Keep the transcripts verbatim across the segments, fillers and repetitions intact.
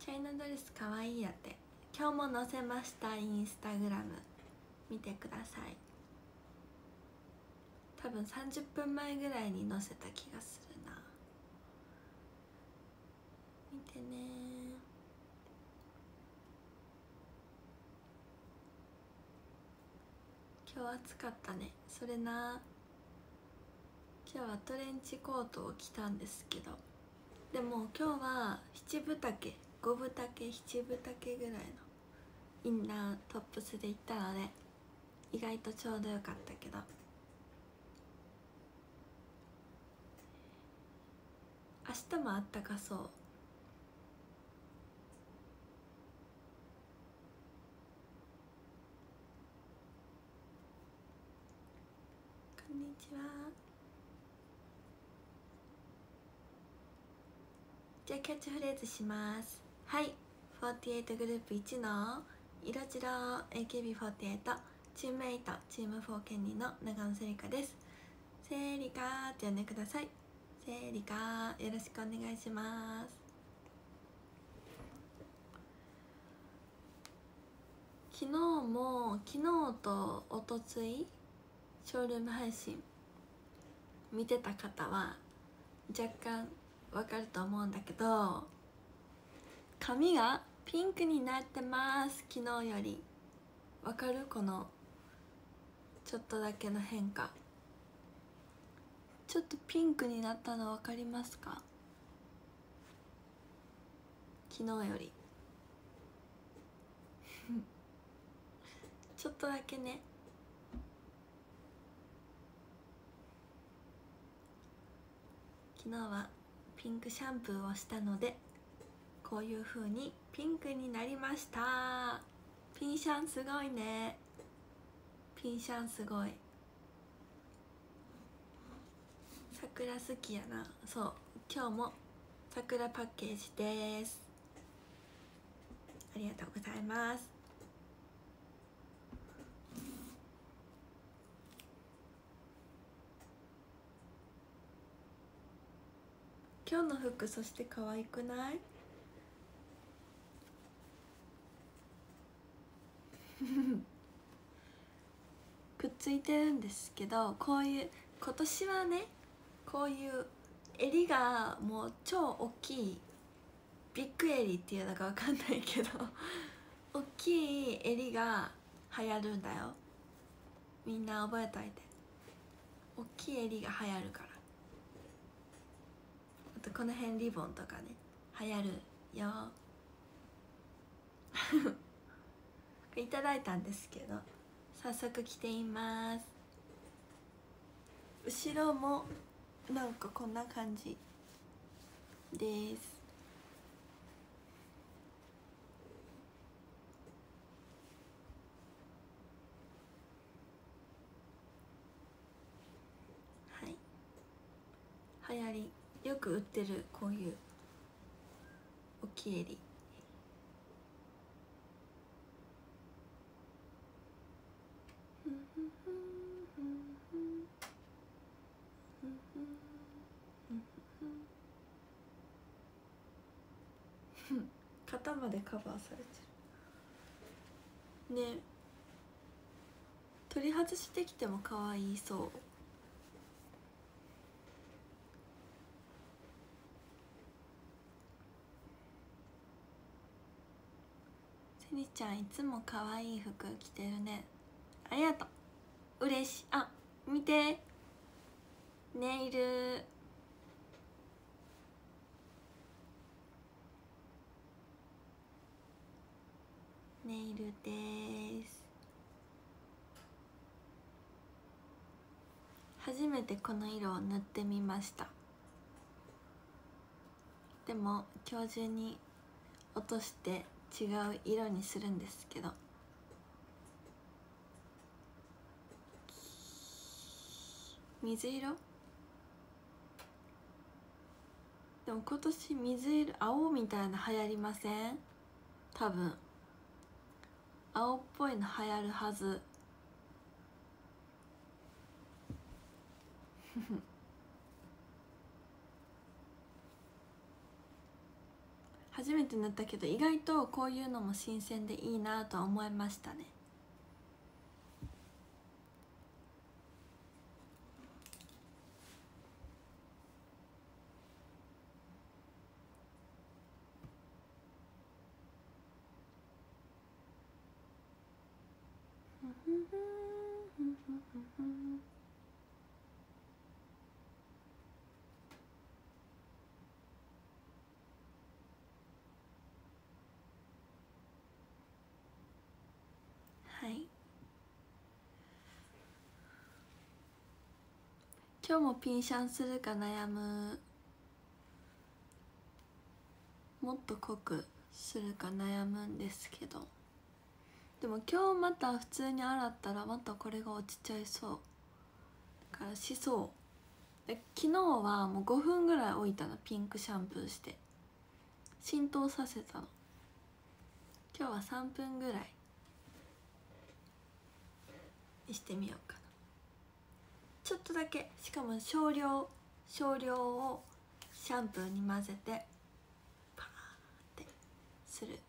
チャイナドレスかわいいやって。今日も載せました。インスタグラム見てください。多分さんじゅっぷんまえぐらいに載せた気がするな。見てね。今日暑かったね。それな、今日はトレンチコートを着たんですけど、でも今日は七分丈、五分丈、七分丈ぐらいのインナートップスで行ったので意外とちょうどよかったけど、明日もあったかそう。こんにちは。じゃあキャッチフレーズします。はい、フォーティーエイトグループいちの色白 エーケービーフォーティーエイト チームメイトチームフォーケンニの長野セリカです。セリカって呼んでください。セリカ、よろしくお願いします。昨日も昨日とおとついショールーム配信見てた方は若干わかると思うんだけど、髪がピンクになってます。昨日より。わかる？このちょっとだけの変化。ちょっとピンクになったのわかりますか？昨日よりちょっとだけね。昨日はピンクシャンプーをしたのでこういう風にピンクになりました。ピンシャンすごいね。ピンシャンすごい。桜好きやな。そう、今日も桜パッケージです。ありがとうございます。今日の服そして可愛くない？くっついてるんですけど、こういう今年はね、こういう襟がもう超大きいビッグ襟っていうのかわかんないけど大きい襟が流行るんだよ。みんな覚えといて。大きい襟が流行るから。あとこの辺リボンとかね流行るよいただいたんですけど早速着ています。後ろもなんかこんな感じです。はい、流行りよく売ってるこういう大きい襟。肩までカバーされてるね。取り外してきても可愛いそう。セリちゃんいつも可愛い服着てるね。ありがとう。嬉しい。あ、見てネイル。ネイルです。初めてこの色を塗ってみました。でも今日中に落として違う色にするんですけど、水色。でも今年水色、青みたいな流行りません？多分青っぽいの流行るはず初めて塗ったけど意外とこういうのも新鮮でいいなと思いましたね。はい、今日もピンシャンするか悩む。もっと濃くするか悩むんですけど、でも今日また普通に洗ったらまたこれが落ちちゃいそうだからしそうで、昨日はもうごふんぐらい置いたの。ピンクシャンプーして浸透させたの。今日はさんぷんぐらいにしてみようかな。ちょっとだけ、しかも少量少量をシャンプーに混ぜてパーってする。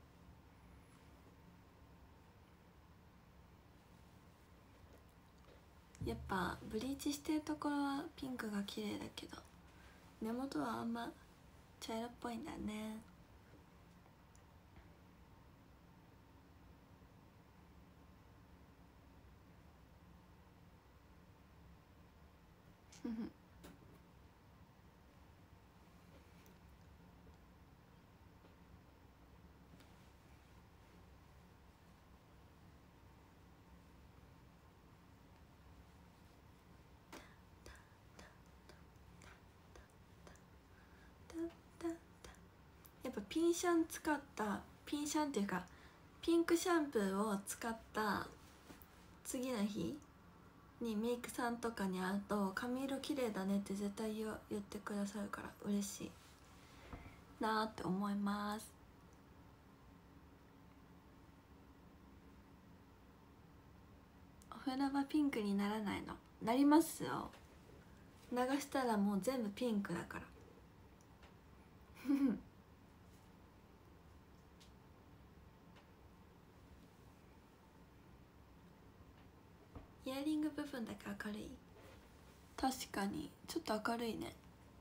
やっぱブリーチしてるところはピンクが綺麗だけど根元はあんま茶色っぽいんだね。ふふやっぱピンシャン使ったピンシャンっていうかピンクシャンプーを使った次の日にメイクさんとかに会うと髪色綺麗だねって絶対言言ってくださるから嬉しいなーって思います。お風呂場ピンクにならないの？なりますよ。流したらもう全部ピンクだからイヤリング部分だけ明るい。確かにちょっと明るいね。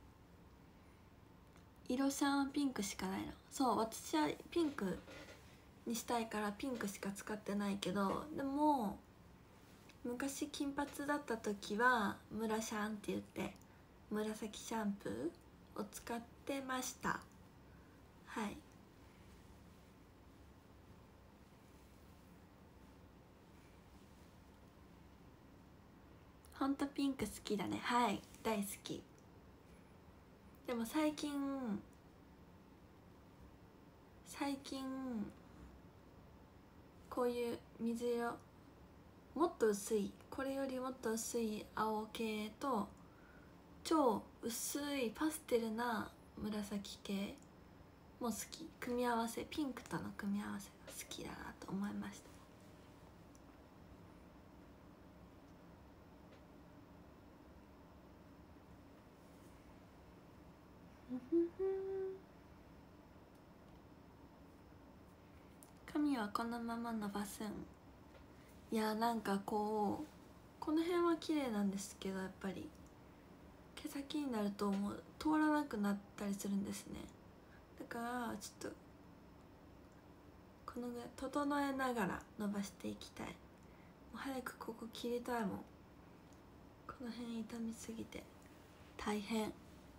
色シャンピンクしかないの。そう、私はピンクにしたいからピンクしか使ってないけど、でも昔金髪だった時はムラシャンって言って紫シャンプーを使ってました。はい、ほんとピンク好きだね。はい、大好き。でも最近最近こういう水色もっと薄い、これよりもっと薄い青系と超薄いパステルな紫系も好き。組み合わせ、ピンクとの組み合わせが好きだなと思いました。髪はこのまま伸ばすん。いや、なんかこうこの辺は綺麗なんですけど、やっぱり毛先になるともう通らなくなったりするんですね。だからちょっとこのぐらい整えながら伸ばしていきたい。もう早くここ切りたいもん。この辺痛みすぎて大変。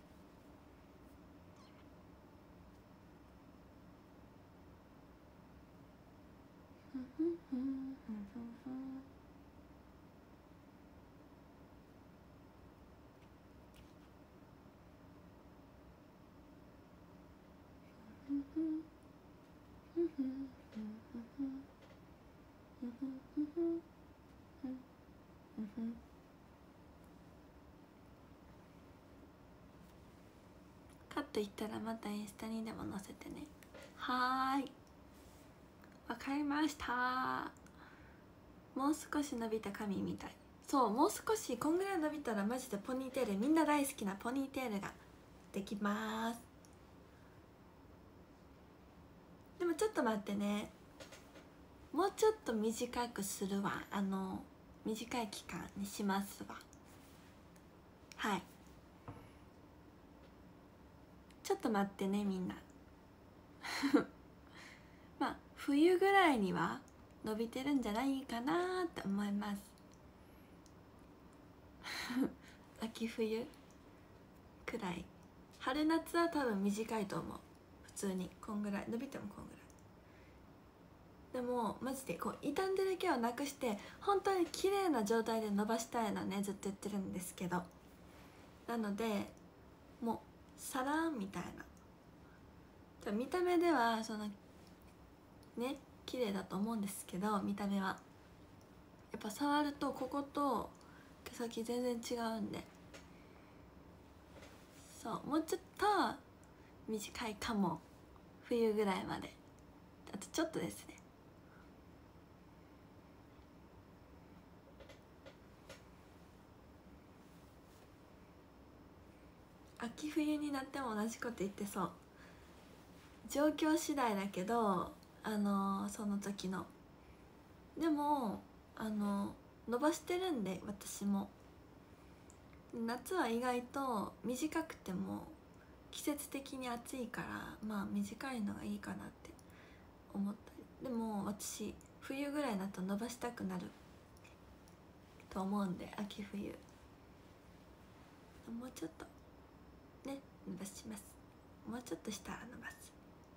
カットいったらまたインスタにでも載せてね。はーい、わかりました。もう少し伸びた髪みたい。そう、もう少しこんぐらい伸びたらマジでポニーテール、みんな大好きなポニーテールができます。 もちょっと待ってね、もうちょっと短くするわ。あの短い期間にしますわ。はい、ちょっと待ってねみんなまあ冬ぐらいには伸びてるんじゃないかなって思います秋冬くらい。春夏は多分短いと思う。普通にこんぐらい伸びてもこんぐらいでもマジでこう傷んでる毛をなくして本当に綺麗な状態で伸ばしたいのね、ずっと言ってるんですけど、なのでもうサランみたいな、見た目ではそのね綺麗だと思うんですけど、見た目はやっぱ触るとここと毛先全然違うんで、そうもうちょっと短いかも、冬ぐらいまで、あとちょっとですね。秋冬になっても同じこと言ってそう。状況次第だけど、あのー、その時のでもあの伸ばしてるんで、私も夏は意外と短くても季節的に暑いから、まあ短いのがいいかなって思ったり。でも私冬ぐらいだと伸ばしたくなると思うんで、秋冬もうちょっとね伸ばします。もうちょっとしたら伸ばす。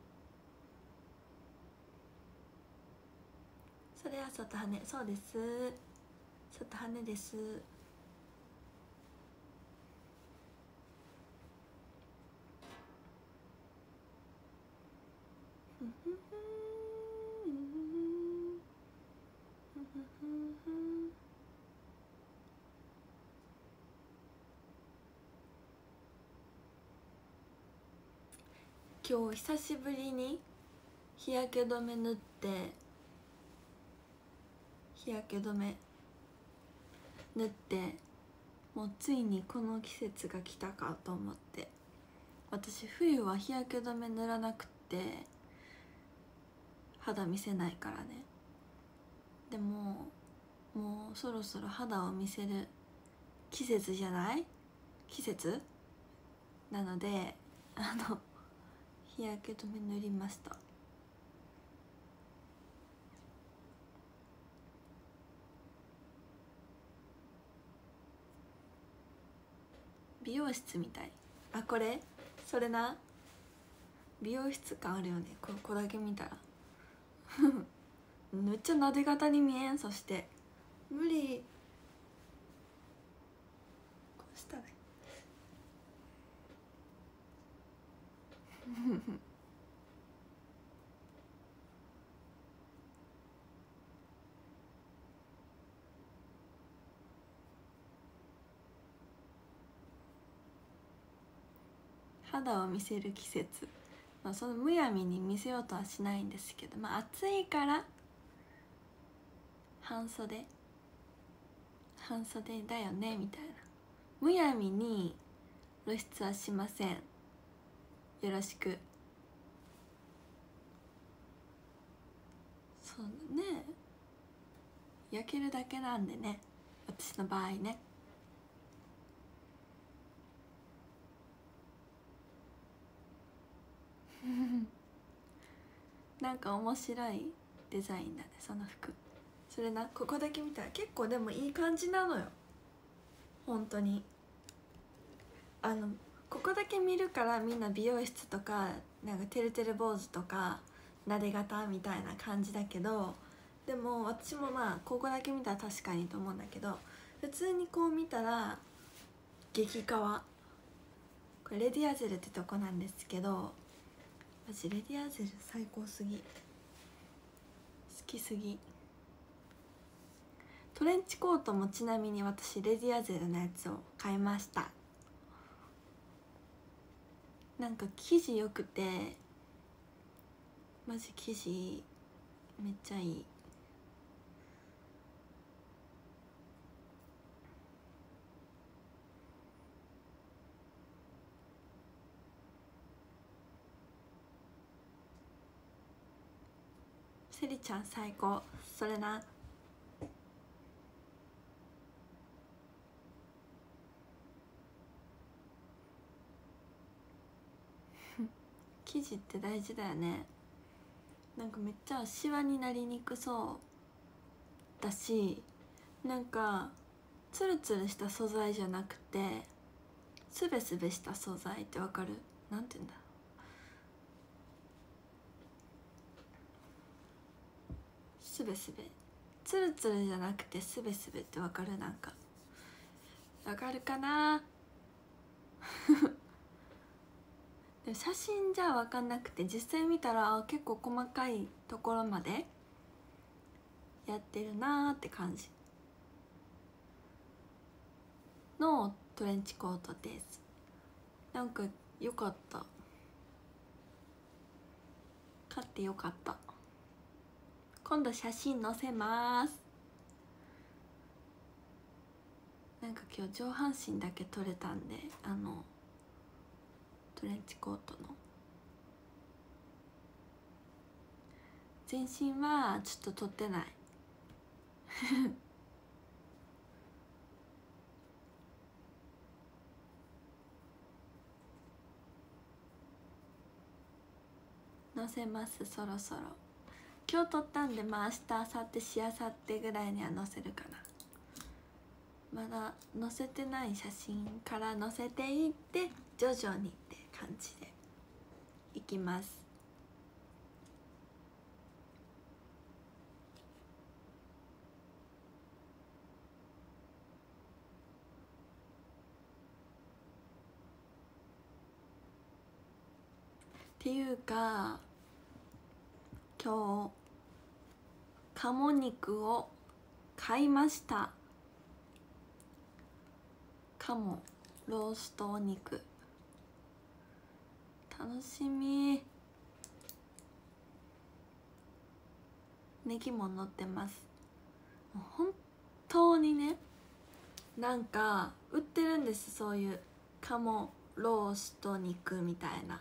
それは外羽、そうです、外羽です。今日久しぶりに日焼け止め塗って、日焼け止め塗ってもうついにこの季節が来たかと思って。私冬は日焼け止め塗らなくて肌見せないからね。でももうそろそろ肌を見せる季節じゃない？季節なので、あの日焼け止め塗りました。美容室みたい。あ、これそれな、美容室感あるよね、ここだけ見たらめっちゃなで型に見えん。そして無理、こうしたら肌を見せる季節、まあ、そのむやみに見せようとはしないんですけど、まあ暑いから半袖半袖だよねみたいな、むやみに露出はしません。よろしく。そうね、焼けるだけなんでね、私の場合ね。なんか面白いデザインだね、その服。それな、ここだけ見たら結構でもいい感じなのよ、本当に。あのここだけ見るからみんな美容室とかなんかてるてる坊主とかなで型みたいな感じだけど、でも私もまあここだけ見たら確かにと思うんだけど、普通にこう見たら激カワ。これレディアゼルってとこなんですけど、マジレディアゼル最高すぎ、好きすぎ。トレンチコートもちなみに私レディアゼルのやつを買いました。なんか生地よくて、マジ生地めっちゃいい。 セリちゃん最高。それな。生地って大事だよね。なんかめっちゃシワになりにくそうだし、なんかツルツルした素材じゃなくてスベスベした素材ってわかる？なんて言うんだろう、スベスベ、ツルツルじゃなくてスベスベってわかる？なんかわかるかなでも写真じゃ分かんなくて、実際見たら結構細かいところまでやってるなーって感じのトレンチコートです。なんか良かった、買ってよかった。今度写真載せます。なんか今日上半身だけ撮れたんで、あのトレンチコートの全身はちょっと撮ってない載せます、そろそろ。今日撮ったんで、まあ明日明後日しあさってぐらいには載せるかな。まだ載せてない写真から載せていって徐々にって感じでいきます。っていうか今日鴨肉を買いました。鴨ローストお肉、楽しみ。ネギも乗ってます。もう本当にね、なんか売ってるんです、そういう鴨ロースト肉みたいな。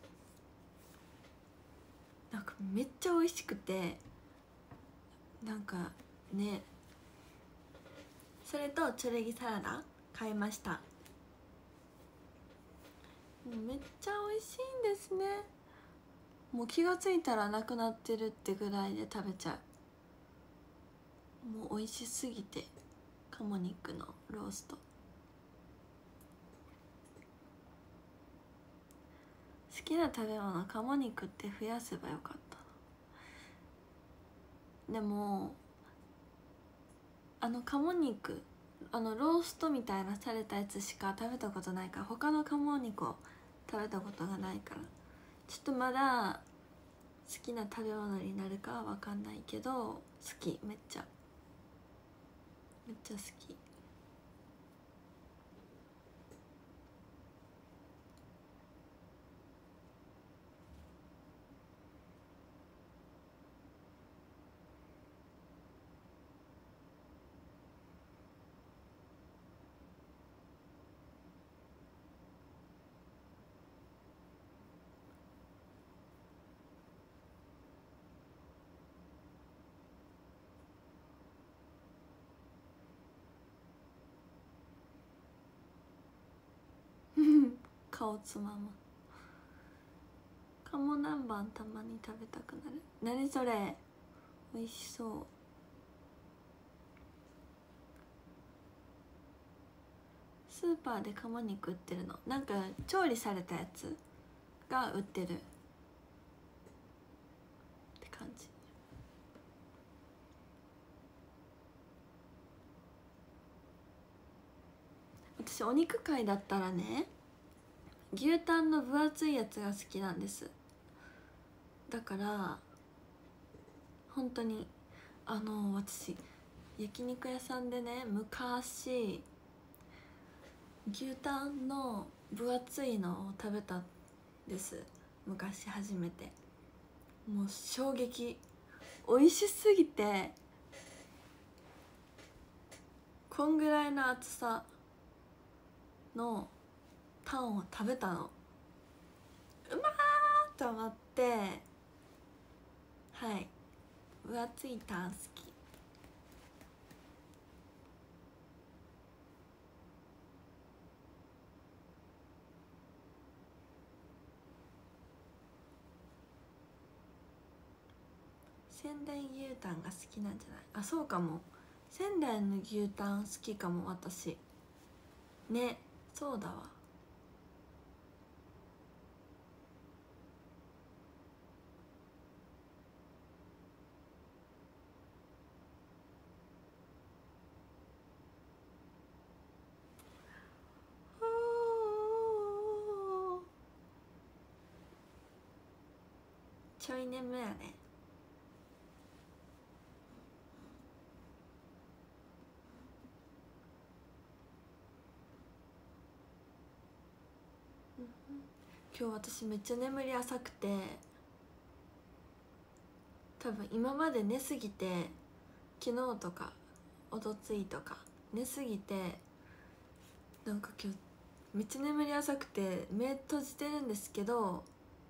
なんかめっちゃ美味しくて、なんかね、それとチョレギサラダ買いました。めっちゃ美味しいんですね。もう気がついたらなくなってるってぐらいで食べちゃう。もう美味しすぎて。鴨肉のロースト好きな食べ物、鴨肉って増やせばよかった。でもあの鴨肉、あのローストみたいなされたやつしか食べたことないから、他の鴨肉を食べたことがないから、ちょっとまだ好きな食べ物になるかは分かんないけど、好き、めっちゃめっちゃ好き。顔つまむ。鴨南蛮たまに食べたくなる。何それ、美味しそう。スーパーで鴨肉売ってるの、なんか調理されたやつが売ってるって感じ。私お肉界だったらね、牛タンの分厚いやつが好きなんです。だから本当にあの私焼肉屋さんでね、昔牛タンの分厚いのを食べたんです。昔初めて。もう衝撃、美味しすぎて、こんぐらいの厚さのタンを食べたの。うまーと思って、はい、 分厚いタン好き。仙台牛タンが好きなんじゃない？あ、そうかも。仙台の牛タン好きかも私ね。そうだわ。ちょい眠やね。今日私めっちゃ眠り浅くて、多分今まで寝すぎて、昨日とかおとついとか寝すぎて、なんか今日めっちゃ眠り浅くて目閉じてるんですけど、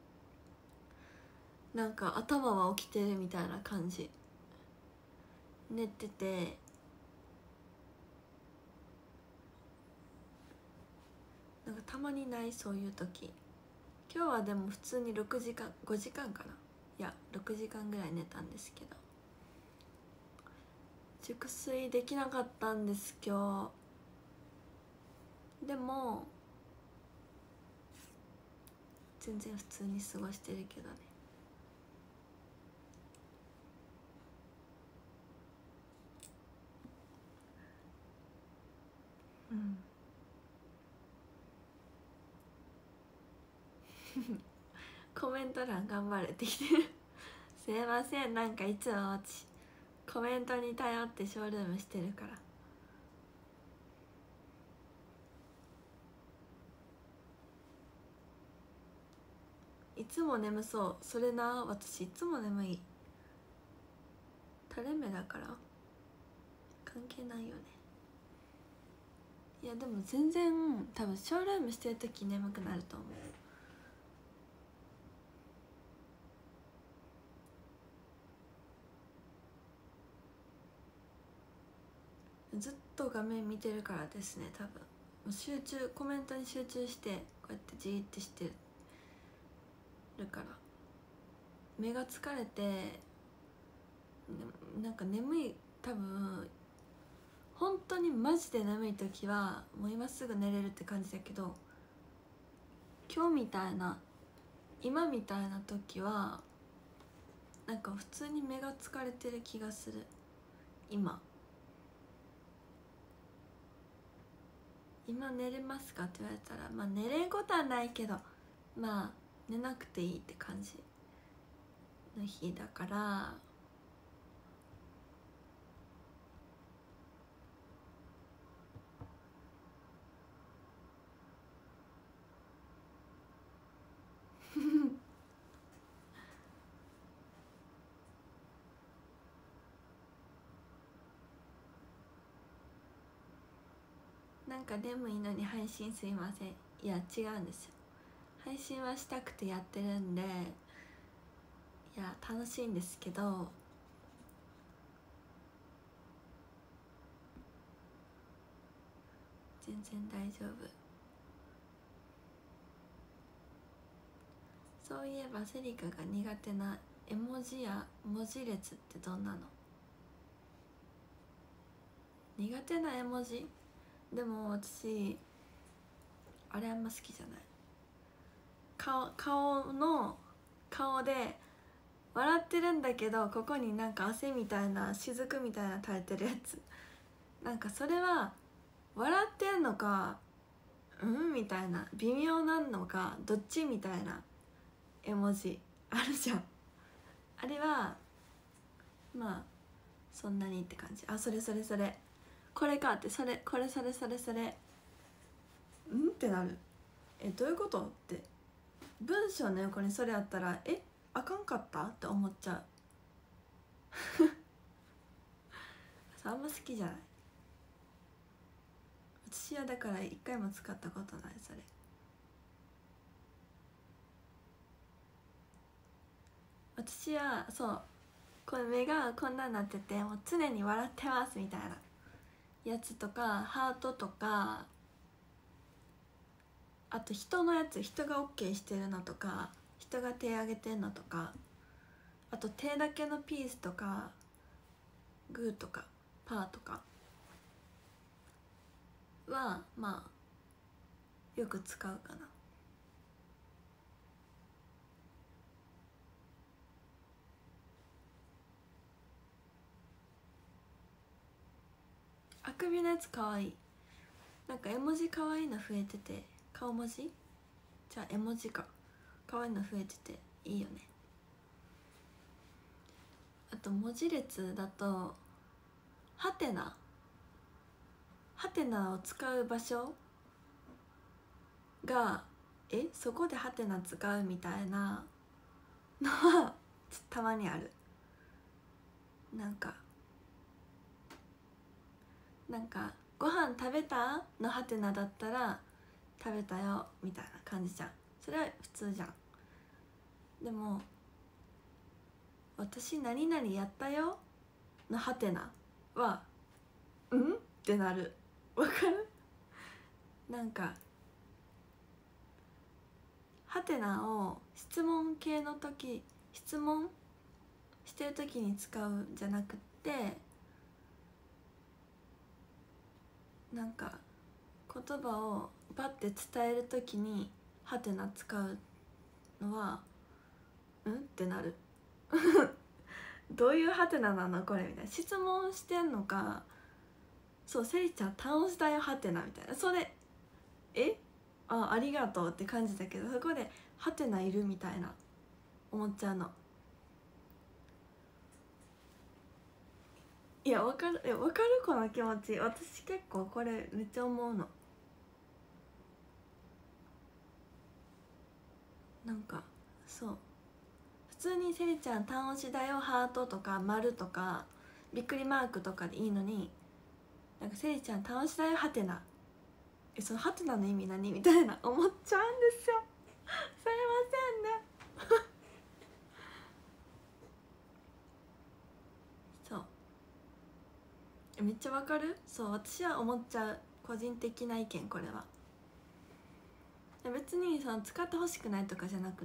なんか頭は起きてるみたいな感じ。寝てて、なんかたまにないそういう時。今日はでも普通にろくじかんごじかんかな、いやろくじかんぐらい寝たんですけど、熟睡できなかったんです今日。でも全然普通に過ごしてるけどね。うんコメント欄頑張れってきてるすいません、なんかいつも私コメントに頼ってショールームしてるから。いつも眠そう。それな、私いつも眠い。垂れ目だから関係ないよね。いやでも全然多分ショールームしてる時眠くなると思う。ずっと画面見てるからですね、多分。もう集中、コメントに集中してこうやってじーってしてるから、目が疲れてなんか眠い。多分本当にマジで眠い時はもう今すぐ寝れるって感じだけど、今日みたいな今みたいな時はなんか普通に目が疲れてる気がする。今今寝れますかって言われたら、まあ寝れんことはないけど、まあ寝なくていいって感じの日だから。なんか眠いのに配信すいません。いや違うんですよ、配信はしたくてやってるんで、いや楽しいんですけど、全然大丈夫。そういえばセリカが苦手な絵文字や文字列ってどんなの？苦手な絵文字？でも私あれあんま好きじゃない。顔顔の顔で笑ってるんだけど、ここになんか汗みたいな雫みたいな垂れてるやつ、なんかそれは笑ってんのかうんみたいな、微妙なのかどっちみたいな絵文字あるじゃん。あれはまあそんなにって感じ。あ、それそれそれこれかって、それこれそれそれそれうんってなる。えどういうことって、文章の横にそれあったらえあかんかったって思っちゃうあんま好きじゃない。私はだから一回も使ったことないそれ。私はそうこれ目がこんなになっててもう常に笑ってますみたいなやつとか、ハートとか、あと人のやつ、人が OK してるのとか、人が手挙げてんのとか、あと手だけのピースとか、グーとかパーとかはまあよく使うかな。あくびのやつかわいい。なんか絵文字かわいいの増えてて、顔文字じゃあ絵文字か、かわいいの増えてていいよね。あと文字列だとハテナハテナを使う場所がえそこでハテナ使うみたいなのはたまにある。なんかなんかご飯食べたのハテナだったら食べたよみたいな感じじゃん。それは普通じゃん。でも私何々やったよのハテナはうんってなる。わかる？なんかハテナを質問系の時、質問してる時に使うんじゃなくって、なんか言葉をバッて伝える時にハテナ使うのはうんってなる。どういうハテナなのこれみたいな。質問してんのか、そうセリちゃん倒したよハテナみたいな、それえあありがとうって感じだけど、そこでハテナいるみたいな思っちゃうの。いやわかる、えわかるこの気持ち。私結構これめっちゃ思うの。なんかそう普通にセリちゃん単押しだよハートとか丸とかびっくりマークとかでいいのに、なんかセリちゃん単押しだよハテナ、えそのハテナの意味何みたいな思っちゃうんですよ。すいませんね。そうめっちゃわかる。そう私は思っちゃう、個人的な意見これは。別にその使ってほしくないとかじゃなくって、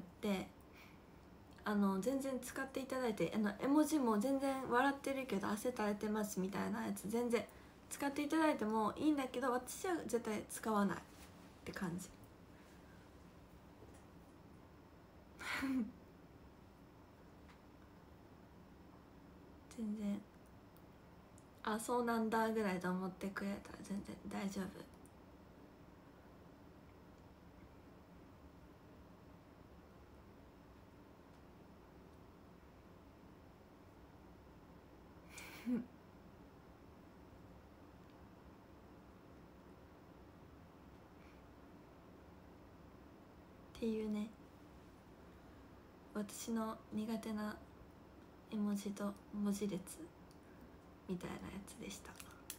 あの全然使っていただいて、あの絵文字も全然笑ってるけど汗垂れてますみたいなやつ全然使っていただいてもいいんだけど、私は絶対使わないって感じ。全然あそうなんだぐらいと思ってくれたら全然大丈夫。っていうね、私の苦手な絵文字と文字列みたいなやつでした。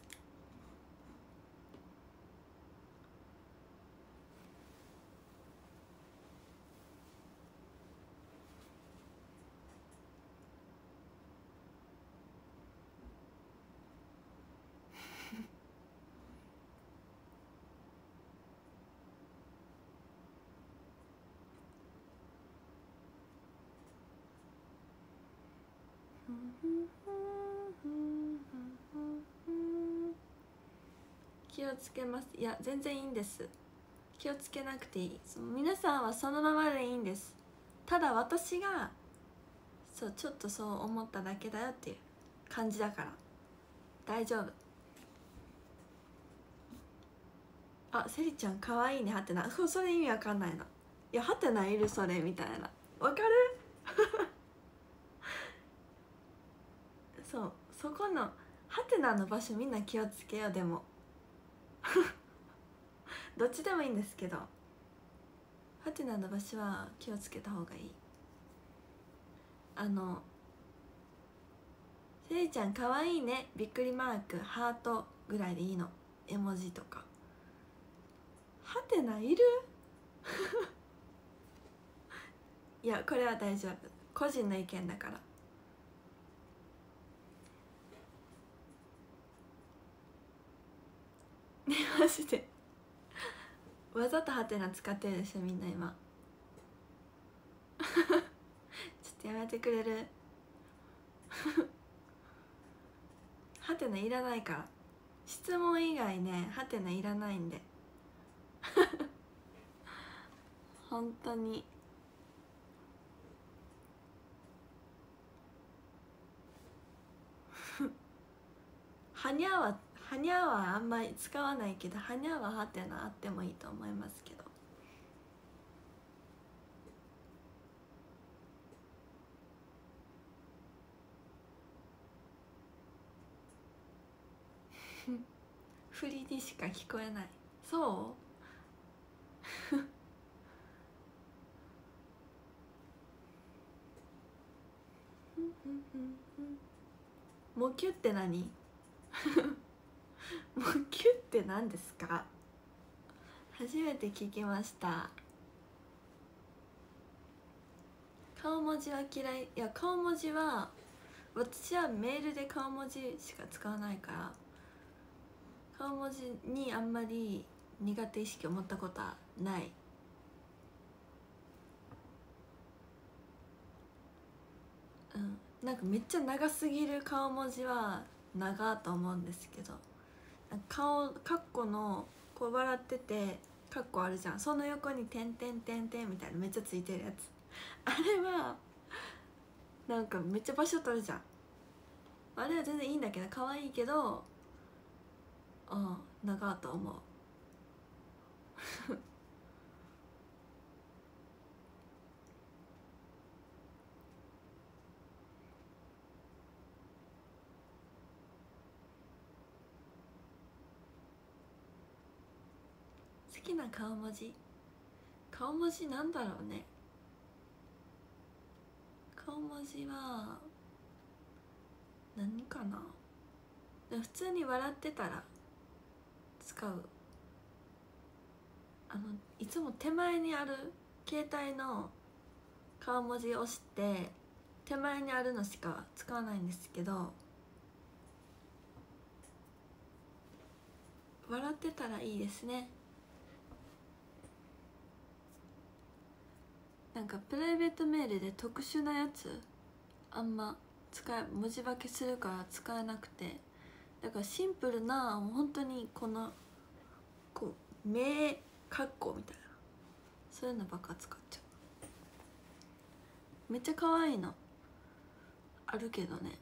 気をつけます。いや全然いいんです、気をつけなくていい。その皆さんはそのままでいいんです。ただ私がそうちょっとそう思っただけだよっていう感じだから大丈夫。あセリちゃんかわいいねハテナ、そうそれ意味わかんないの。いやハテナいるそれみたいな、わかる？そうそこのハテナの場所みんな気をつけよう。でもどっちでもいいんですけど、ハテナの場所は気をつけた方がいい。あのせいちゃんかわいいねびっくりマークハートぐらいでいいの。絵文字とかハテナいる？いやこれは大丈夫、個人の意見だから。 ジでわざとハテナ使ってるでしょみんな今ちょっとやめてくれるハテナいらないから、質問以外ねハテナいらないんで本当にはにゃははにゃはあんまり使わないけど、はにゃはハテナあってもいいと思いますけど振りにしか聞こえない。そうもきゅって何もきゅって何ですか？初めて聞きました。顔文字は嫌い。いや顔文字は私はメールで顔文字しか使わないから、顔文字にあんまり苦手意識を持ったことはない。うん、なんかめっちゃ長すぎる顔文字は長と思うんですけど、顔カッコのこう笑っててカッコあるじゃん、その横に点点点点みたいなめっちゃついてるやつ、あれはなんかめっちゃ場所取るじゃん。あれは全然いいんだけど可愛いけど、うん長と思う好きな顔文字、顔文字なんだろうね。顔文字は何かな。でも普通に笑ってたら使う。あのいつも手前にある携帯の顔文字を押して手前にあるのしか使わないんですけど、笑ってたらいいですね。なんかプライベートメールで特殊なやつあんま使え文字化けするから使えなくて、だからシンプルなもう本当にこのこう目かっこみたいなそういうのばっか使っちゃう。めっちゃ可愛いのあるけどね。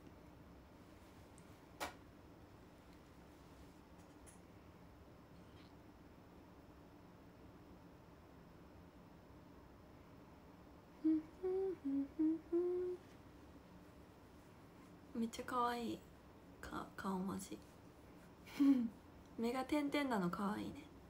めっちゃ可愛いか顔文字目が点々なの可愛いね。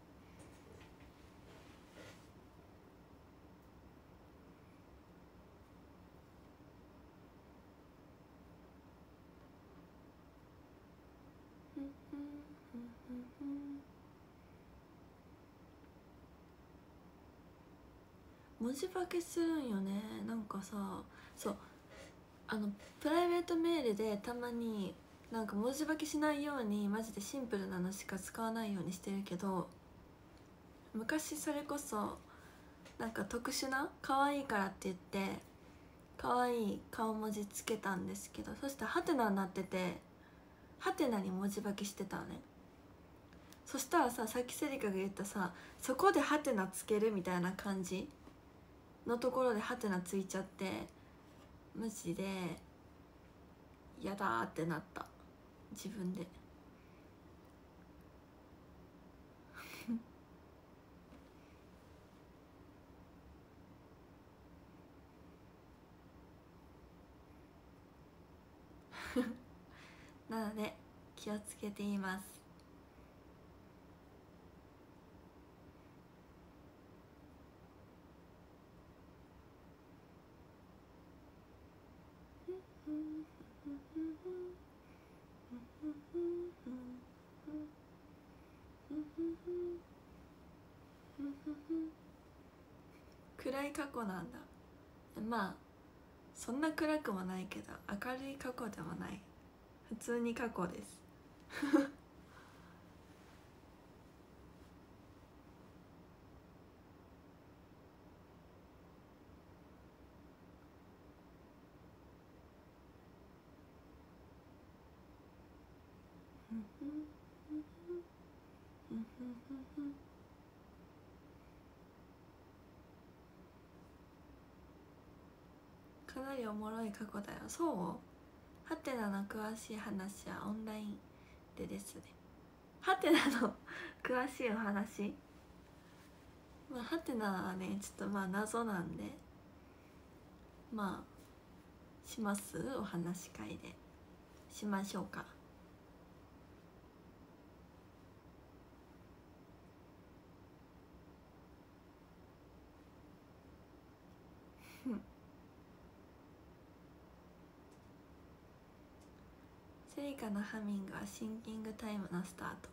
文字化けするんよね。なんかさ、そうあのプライベートメールでたまになんか文字化けしないようにマジでシンプルなのしか使わないようにしてるけど、昔それこそなんか特殊な可愛いからって言って可愛い顔文字つけたんですけど、そしたらハテナになっててハテナに文字化けしてたのね。そしたらさ、さっきセリカが言ったさ、そこでハテナつけるみたいな感じのところでハテナついちゃって、マジでやだーってなった自分でなので気をつけています。暗い過去なんだ。まあそんな暗くもないけど明るい過去でもない、普通に過去ですかなりおもろい過去だよ。そう？ハテナの詳しい話はオンラインでですね。ハテナの詳しいお話、まあハテナはねちょっとまあ謎なんで、まあします、お話し会でしましょうか。セリカのハミングはシンキングタイムのスタート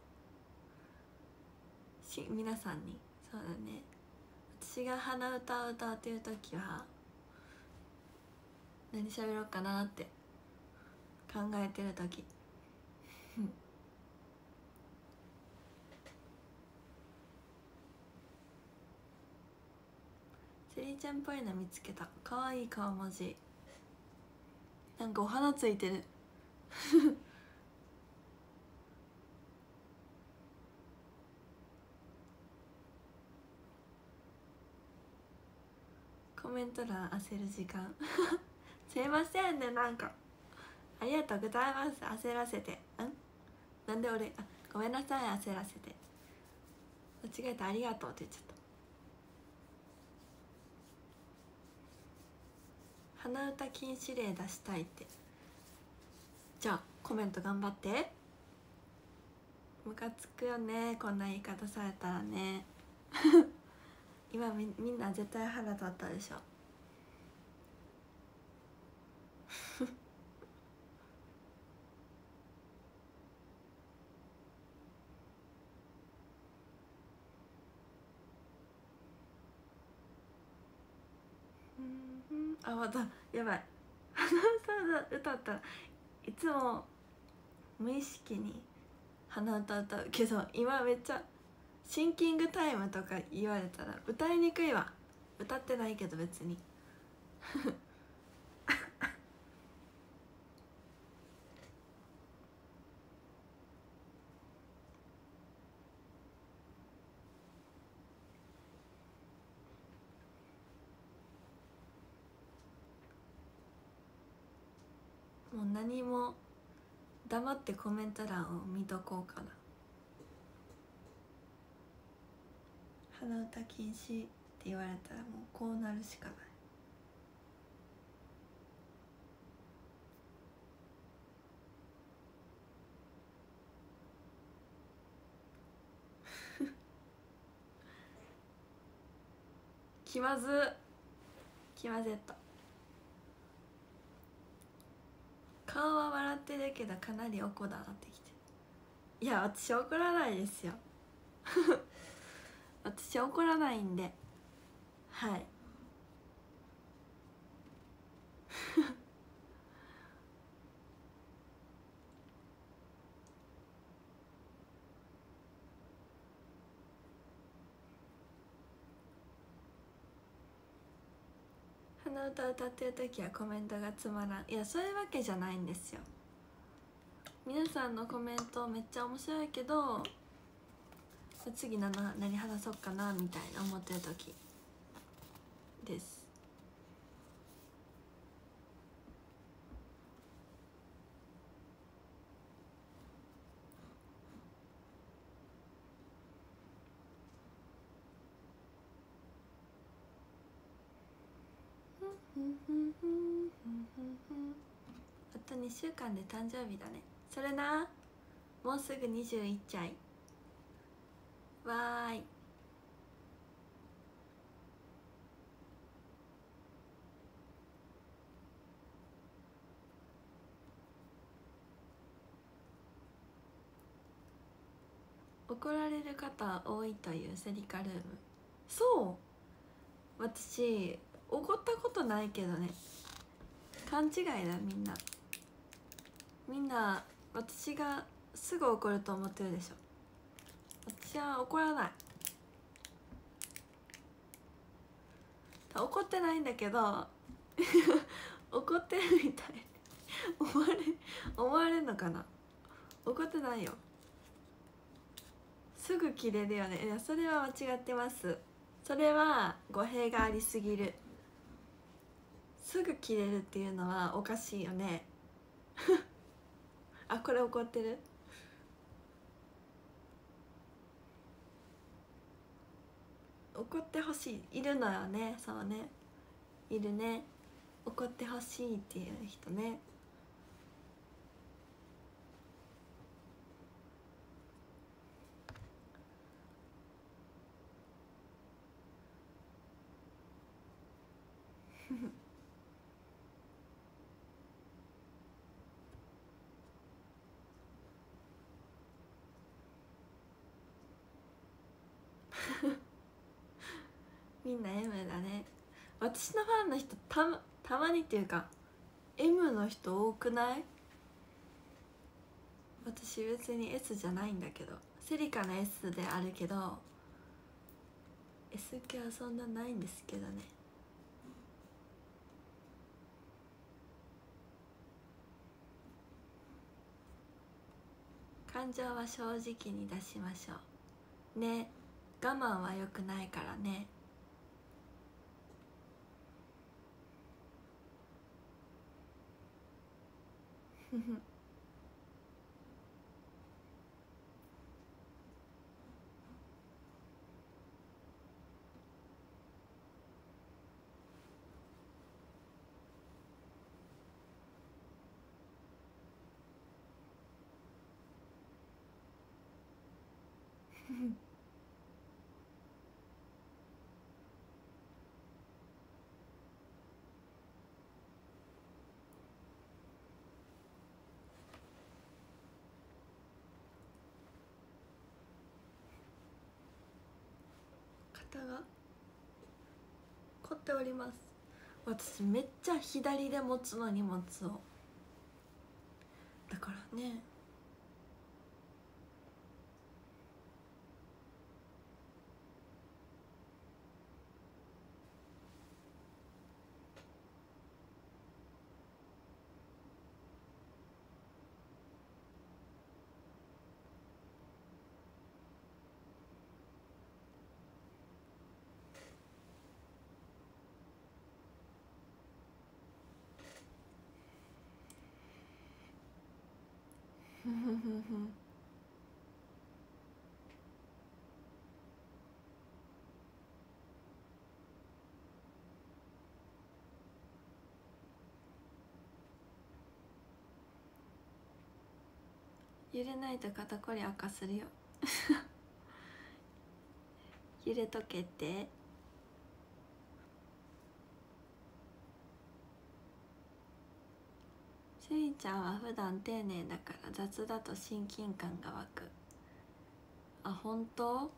し、皆さんにそうだね、私が鼻歌を歌ってる時は何喋ろうかなって考えてる時セリちゃんっぽいの見つけた。かわいい顔文字、なんかお花ついてるコメント欄焦る時間すいませんね、なんかありがとうございます。焦らせて、んなんで俺、あ、ごめんなさい、焦らせて、間違えた、ありがとうって言っちゃった。鼻歌禁止令出したいって。じゃあコメント頑張って。ムカつくよね、こんな言い方されたらね今 み, みんな絶対腹立ったでしょあ、またやばい鼻歌歌ったらいつも無意識に鼻歌歌うけど、今めっちゃシンキングタイムとか言われたら歌いにくいわ。歌ってないけど別にもう何も黙ってコメント欄を見とこうかな。鼻歌禁止って言われたらもうこうなるしかない気まず気まずっと。顔は笑ってるけどかなりおこだなってきて。いや私怒らないですよ私怒らないんで、はい鼻歌歌ってる時はコメントがつまらん。いやそういうわけじゃないんですよ。皆さんのコメントめっちゃ面白いけど次何何話そうかなみたいな思ってる時です。あとにしゅうかんで誕生日だね。それな、もうすぐにじゅういっちゃい。わーい。怒られる方多いというセリカルーム。そう、私怒ったことないけどね。勘違いだみんな。みんな私がすぐ怒ると思ってるでしょ。私は怒らない。怒ってないんだけど怒ってるみたい思われ思われるのかな。 怒ってないよ。すぐ切れるよね。いや、それは間違ってます。それは語弊がありすぎる。すぐ切れるっていうのはおかしいよね。あ、これ怒ってる。怒ってほしい、いるのよね。そうね、いるね。怒ってほしいっていう人ね。みんな エム だね。私のファンの人たま、たまにっていうか エム の人多くない？私別に エス じゃないんだけど、セリカの エス であるけど エス 系はそんなないんですけどね。感情は正直に出しましょうね。我慢は良くないからね。ふふ肩が凝っております。私めっちゃ左で持つの、荷物を。だからね。ふふふふ揺れないと肩こり悪化するよ。揺れとけって。セリちゃんは普段丁寧だから雑だと親近感が湧く。あ、本当？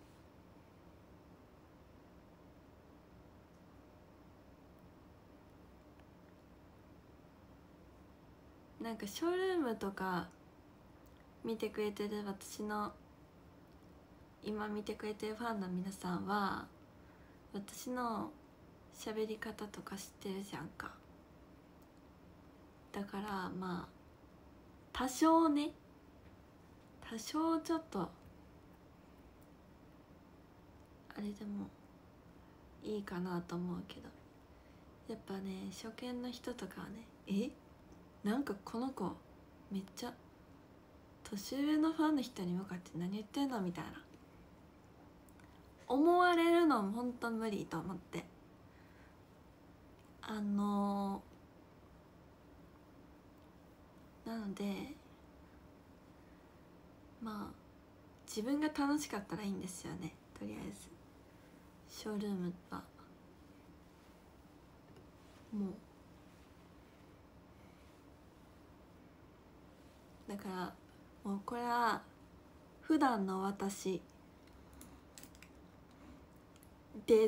なんかショールームとか見てくれてる私の今見てくれてるファンの皆さんは私の喋り方とか知ってるじゃんか。だからまあ多少ね、多少ちょっとあれでもいいかなと思うけど、やっぱね初見の人とかはね、えなんかこの子めっちゃ年上のファンの人に向かって何言ってんのみたいな思われるのもほんと無理と思って、あのー、なのでまあ自分が楽しかったらいいんですよね。とりあえずショールームはもうだからもうこれは普段の私です。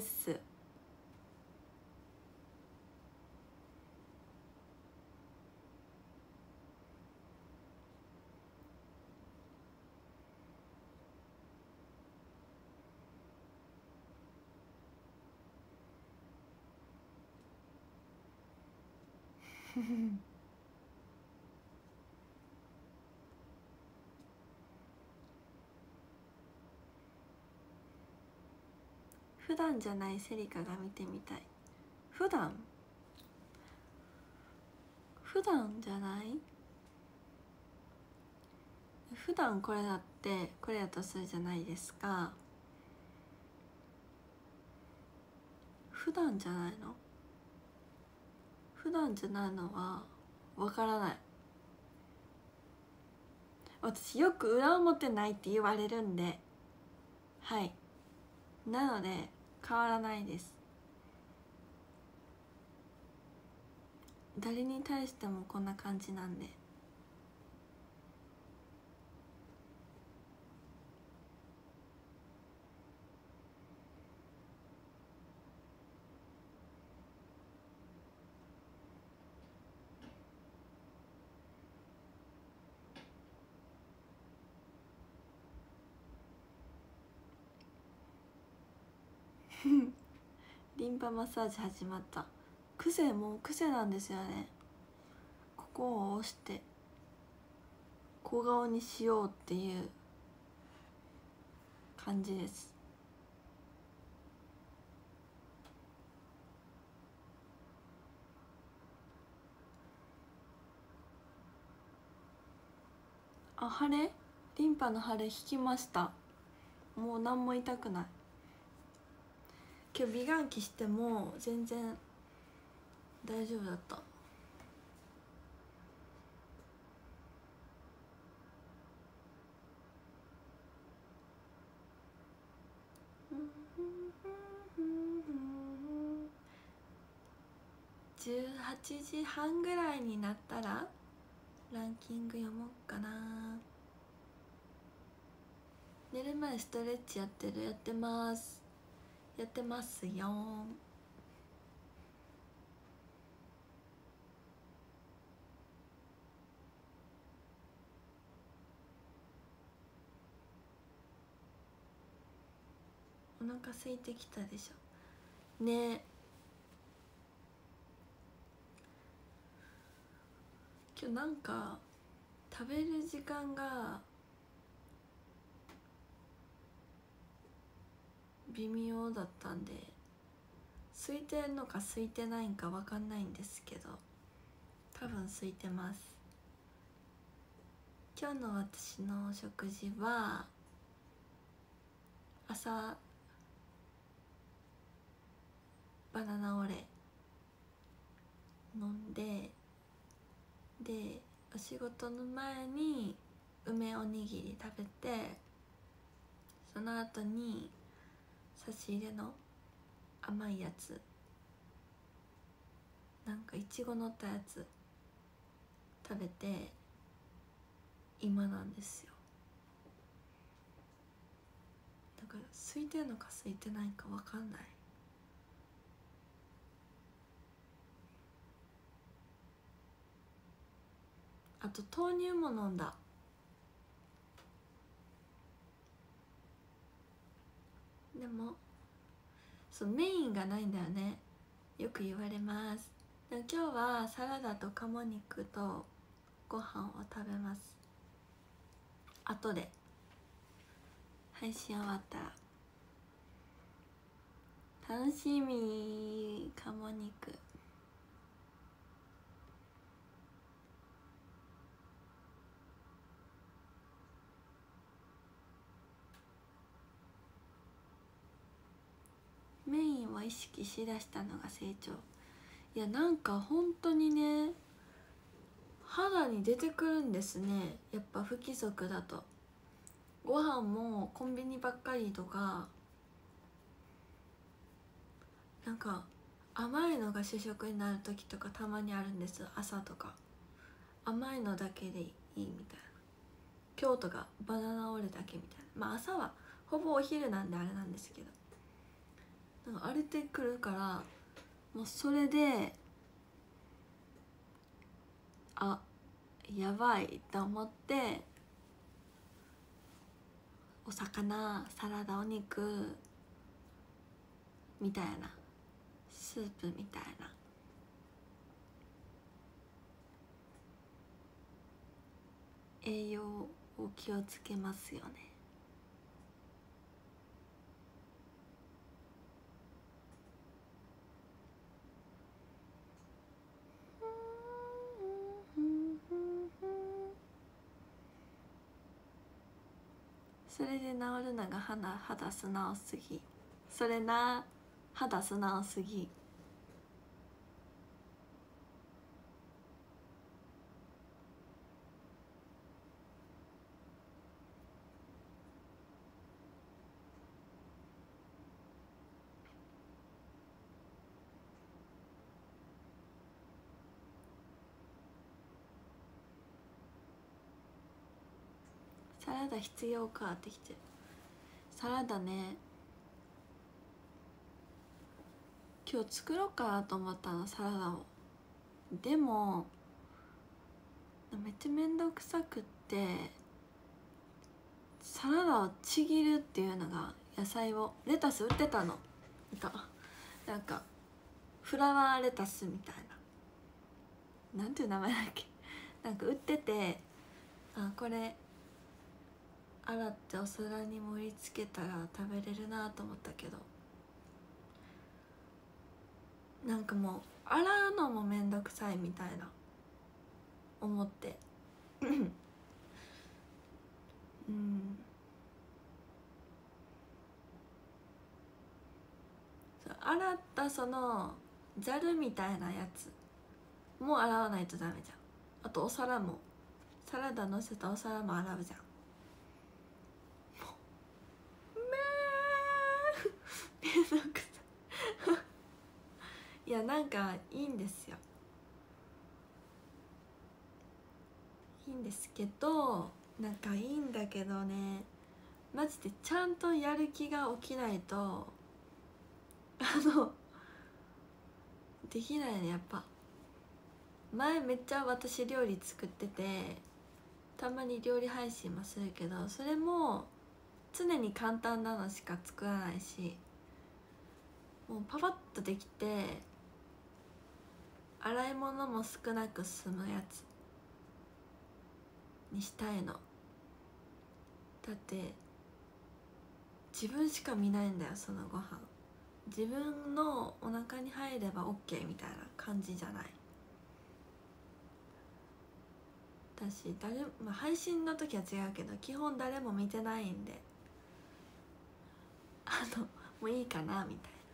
普段じゃないセリカが見てみたい。普段普段じゃない、普段これだってこれだとするじゃないですか。普段じゃないの、普段じゃないのはわからない。私よく裏表ないって言われるんで、はい、なので変わらないです。誰に対してもこんな感じなんで。リンパマッサージ始まった。癖、もう癖なんですよね。ここを押して小顔にしようっていう感じです。あ、腫れ、リンパの腫れ引きました。もう何も痛くない。今日美顔器しても全然大丈夫だった。じゅうはちじはんぐらいになったらランキング読もうかな。寝る前ストレッチやってる、やってますやってますよ。お腹空いてきたでしょね。今日なんか食べる時間が微妙だったんで、空いてるのか空いてないんか分かんないんですけど、多分空いてます。今日の私の食事は朝バナナオレ飲んで、でお仕事の前に梅おにぎり食べて、その後に差し入れの甘いやつ、なんかいちごのったやつ食べて今なんですよ。だから空いてるのか空いてないか分かんない。あと豆乳も飲んだ。でもそうメインがないんだよね、よく言われます。でも今日はサラダと鴨肉とご飯を食べます。後で配信終わったら。楽しみ、鴨肉。メインを意識しだしたのが成長。いや、なんか本当にね、肌に出てくるんですね、やっぱ不規則だと。ご飯もコンビニばっかりとか、なんか甘いのが主食になる時とかたまにあるんです。朝とか甘いのだけでいいみたいな。今日とかバナナオレだけみたいな。まあ朝はほぼお昼なんであれなんですけど、なんか荒れてくるから、もうそれであ、やばいと思って、お魚、サラダ、お肉みたいな、スープみたいな、栄養を気をつけますよね。 それで治るのが肌肌素直すぎ。それな、肌素直すぎ。サラダ必要かってきてる。サラダね、今日作ろうかなと思ったの、サラダを。でもめっちゃめんどくさくって、サラダをちぎるっていうのが、野菜を、レタス売ってたの、なんかフラワーレタスみたいな、なんていう名前だっけ、なんか売ってて、あ、これ洗ってお皿に盛り付けたら食べれるなと思ったけど、なんかもう洗うのもめんどくさいみたいな思ってうん洗ったそのざるみたいなやつも洗わないとダメじゃん。あとお皿も、サラダのせたお皿も洗うじゃん。もうめーめんどくさい。いや、なんかいいんですよ、いいんですけど、なんかいいんだけどね、マジでちゃんとやる気が起きないとあのできないね、やっぱ。前めっちゃ私料理作ってて、たまに料理配信もするけど、それも常に簡単なのしか作らないし、もうパパッとできて洗い物も少なく済むやつにしたいの。だって自分しか見ないんだよ、そのご飯。自分のお腹に入れば OK みたいな感じじゃない。私誰、まあ、配信の時は違うけど基本誰も見てないんで、あのもういいかなみたいな。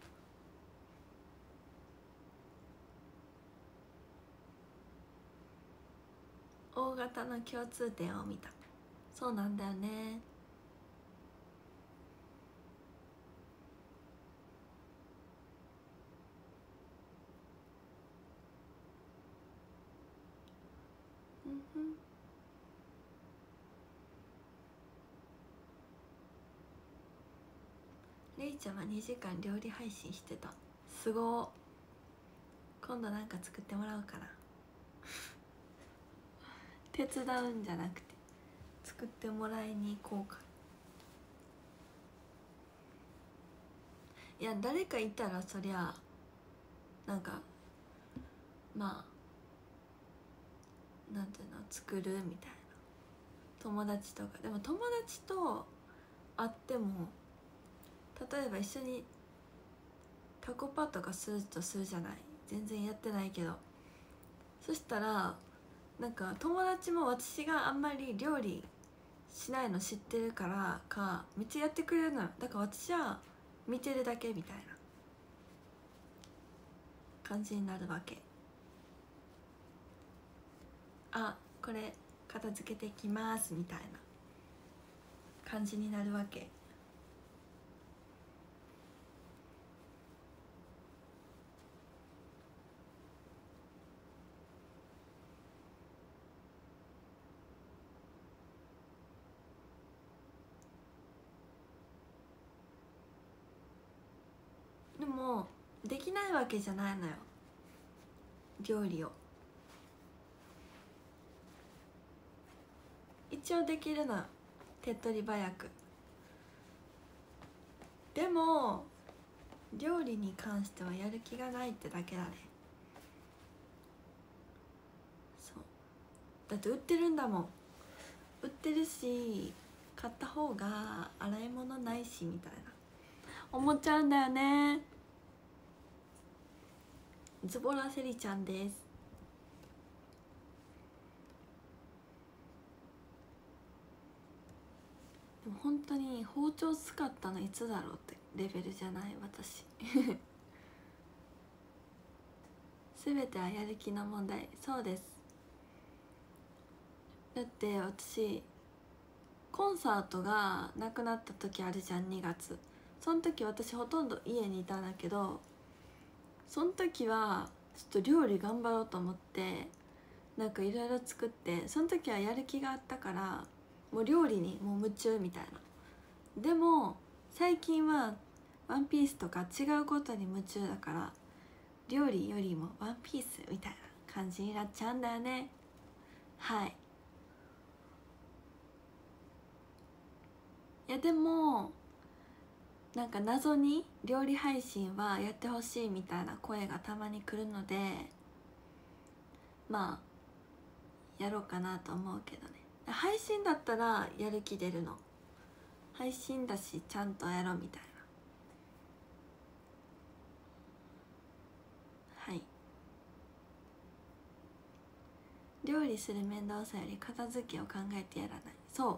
大型の共通点を見た。そうなんだよね。うんふん。レイちゃんはにじかん料理配信してた。すごー。今度なんか作ってもらおうかな手伝うんじゃなくて作ってもらいに行こうか。いや、誰かいたらそりゃなんか、まあなんていうの、作るみたいな。友達とかでも、友達と会っても、例えば一緒にタコパとかするとするじゃない。全然やってないけど、そしたらなんか友達も私があんまり料理しないの知ってるからか、めっちゃやってくれるのよ。だから私は見てるだけみたいな感じになるわけ。あ、これ片付けていきますみたいな感じになるわけ。でもできないわけじゃないのよ、料理を。一応できるのよ、手っ取り早く。でも料理に関してはやる気がないってだけだね。そうだって売ってるんだもん。売ってるし、買った方が洗い物ないしみたいな思っちゃうんだよね。ズボラセリちゃんです。でも本当に包丁使ったのいつだろうってレベルじゃない私全てはやる気の問題。そうです。だって私コンサートがなくなった時あるじゃん、にがつ。その時私ほとんど家にいたんだけど、その時はちょっと料理頑張ろうと思ってなんかいろいろ作って、その時はやる気があったからもう料理にもう夢中みたいな。でも最近はワンピースとか違うことに夢中だから、料理よりもワンピースみたいな感じになっちゃうんだよね。はい。いやでもなんか謎に料理配信はやってほしいみたいな声がたまに来るので、まあやろうかなと思うけどね。配信だったらやる気出るの。配信だしちゃんとやろうみたいな。はい。料理する面倒さより片付けを考えてやらない。そう、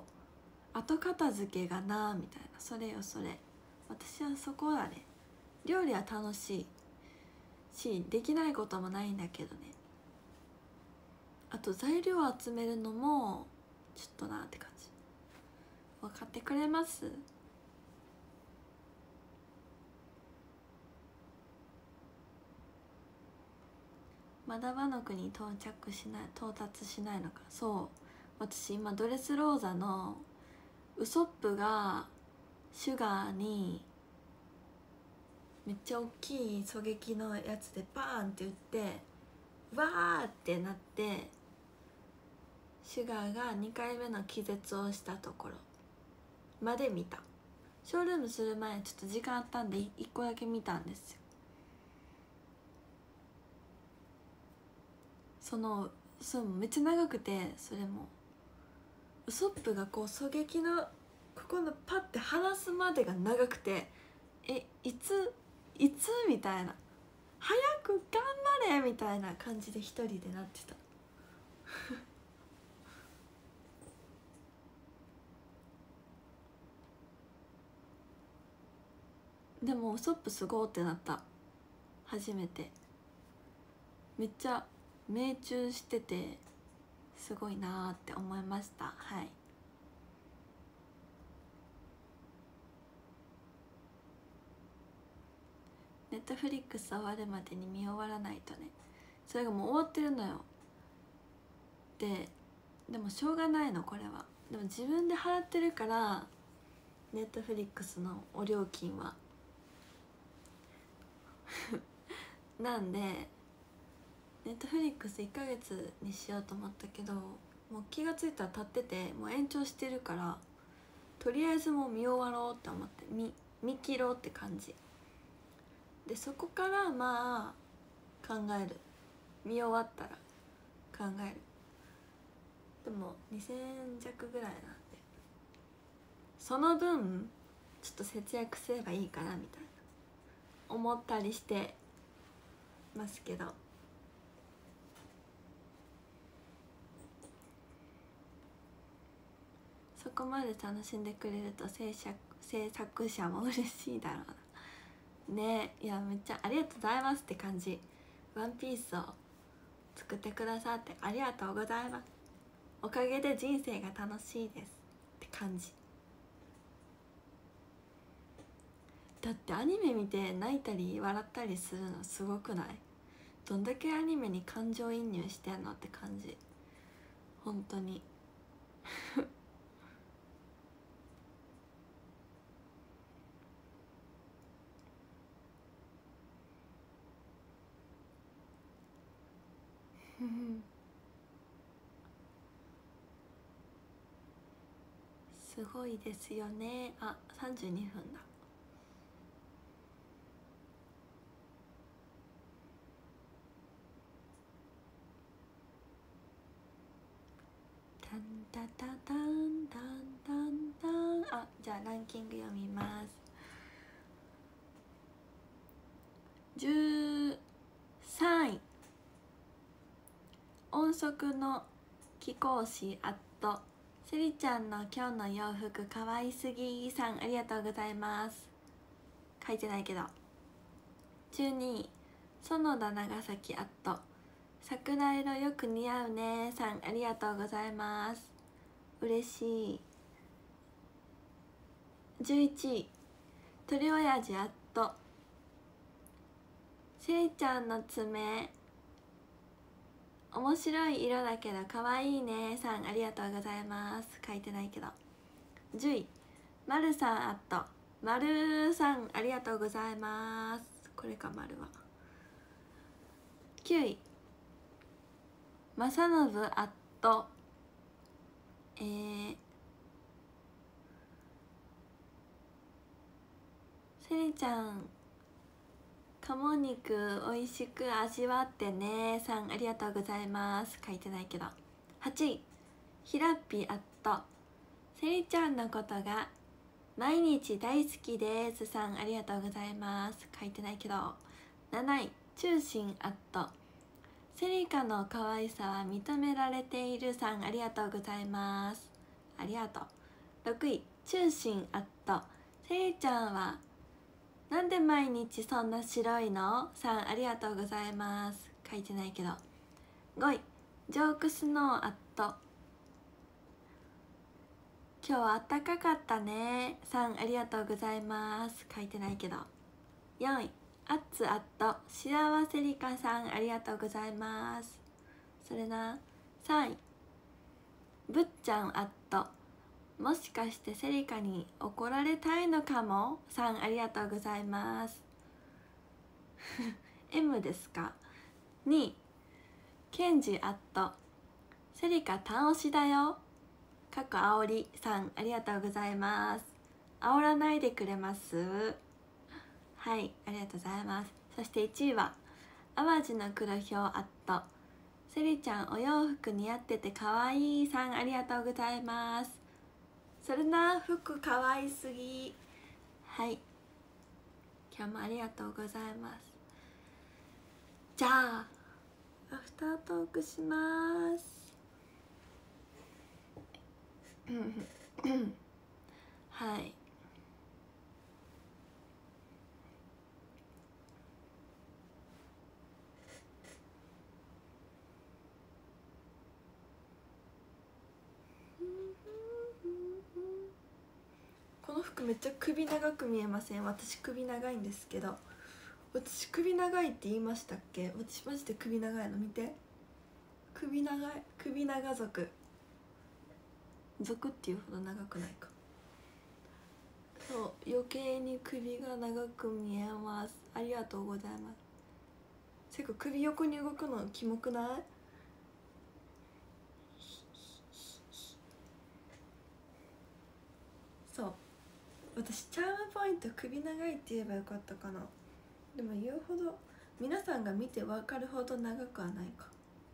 後片付けがなみたいな。それよそれ。私はそこだね。料理は楽しいしできないこともないんだけどね。あと材料を集めるのもちょっとなって感じ。分かってくれます？まだワノ国に到着しない、到達しないのか。そう、私今ドレスローザのウソップがシュガーにめっちゃ大きい狙撃のやつでバーンって撃ってわーってなって、シュガーがにかいめの気絶をしたところまで見た。ショールームする前ちょっと時間あったんでいっこだけ見たんですよ。そのそうめっちゃ長くて、それもウソップがこう狙撃のここのパッて離すまでが長くて、えいついつみたいな、早く頑張れみたいな感じで一人でなってたでもウソップすごーってなった。初めてめっちゃ命中しててすごいなーって思いました。はい。ネットフリックス終わるまでに見終わらないとね。それがもう終わってるのよ。ででもしょうがないのこれは。でも自分で払ってるからネットフリックスのお料金はなんでネットフリックスいっかげつにしようと思ったけど、もう気がついたら経っててもう延長してるから、とりあえずもう見終わろうって思って見見切ろうって感じで、そこからまあ考える。見終わったら考える。でもにせんえん弱ぐらいなんで、その分ちょっと節約すればいいかなみたいな思ったりしてますけど、そこまで楽しんでくれると制作制作者も嬉しいだろうなね。いやめっちゃありがとうございますって感じ。ワンピースを作ってくださってありがとうございます。おかげで人生が楽しいですって感じ。だってアニメ見て泣いたり笑ったりするのすごくない？どんだけアニメに感情移入してんのって感じ。本当にすごいですよね。あ、さんじゅうにふんだ。タンタタタンタンタンタン。あ、じゃあランキング読みます。じゅうさんい、音速の貴公子アットセリちゃんの今日の洋服かわいすぎさん、ありがとうございます。書いてないけど。じゅうに園田長崎アット桜色よく似合うねさん、ありがとうございます。嬉しい。じゅういちい鳥親父アットせいちゃんの爪面白い色だけどかわいいねさん、ありがとうございます。書いてないけど。じゅういまるさんアットまるさん、ありがとうございます。これかまるは。きゅういまさのぶアットえー、せりちゃん鴨肉おいしく味わってねさん、ありがとうございます。書いてないけど。はちいひらっぴアットせりちゃんのことが毎日大好きですさん、ありがとうございます。書いてないけど。なない中心アットセリカの可愛さは認められているさん、ありがとうございます。ありがとう。ろくい中心アットせりちゃんはなんで毎日そんな白いのさん、ありがとうございます。書いてないけど。ごいジョークスノーアット今日はあったかかったねさん、ありがとうございます。書いてないけど。よんいアッツアット幸せりかさん、ありがとうございます。それな。さんいぶっちゃんアットもしかしてセリカに怒られたいのかもさん、ありがとうございます。M ですか。にいケンジアットセリカ楽しだよかっこあおりさん、ありがとうございます。煽らないでくれます。はい、ありがとうございます。そしていちいは淡路の黒ひょうアットセリちゃんお洋服似合っててかわいいさん、ありがとうございます。それな服かわいすぎ。はい、今日もありがとうございます。じゃあアフタートークします。はい、この服めっちゃ首長く見えません？私首長いんですけど。私首長いって言いましたっけ？私マジで首長いの見て。首長い、首長族族っていうほど長くないか。そう余計に首が長く見えます。ありがとうございます。せっかく首横に動くのキモくない？そう私チャームポイント首長いって言えばよかったかな。でも言うほど皆さんが見て分かるほど長くはないか。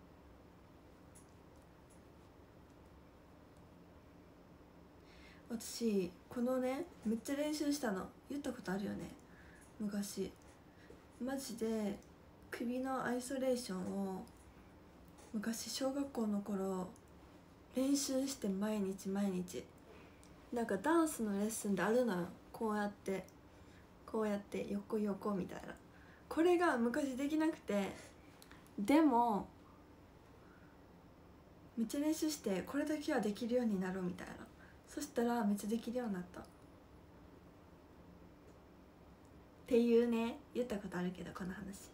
私このねめっちゃ練習したの言ったことあるよね昔。マジで首のアイソレーションを昔小学校の頃練習して毎日毎日。なんかダンスのレッスンであるのよ。こうやってこうやって横横みたいな。これが昔できなくて、でもめっちゃ練習してこれだけはできるようになるみたいな。そしたらめっちゃできるようになったっていうね、言ったことあるけどこの話。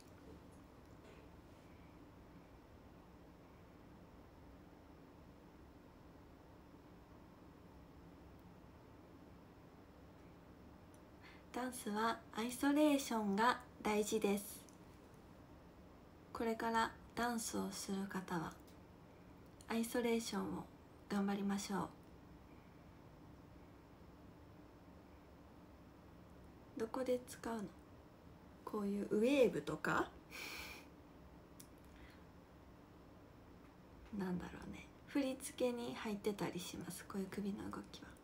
ダンスはアイソレーションが大事です。これからダンスをする方はアイソレーションを頑張りましょう。どこで使うの？こういうウェーブとかなんだろうね、振り付けに入ってたりします。こういう首の動きは。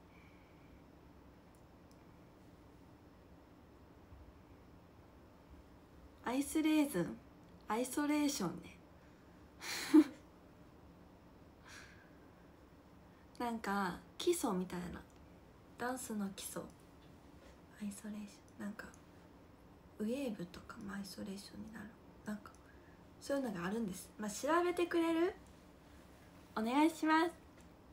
アイスレーズン、アイソレーションねなんか基礎みたいな、ダンスの基礎、アイソレーション、なんかウェーブとかもアイソレーションになる、なんかそういうのがあるんです。まあ調べてくれる？お願いします。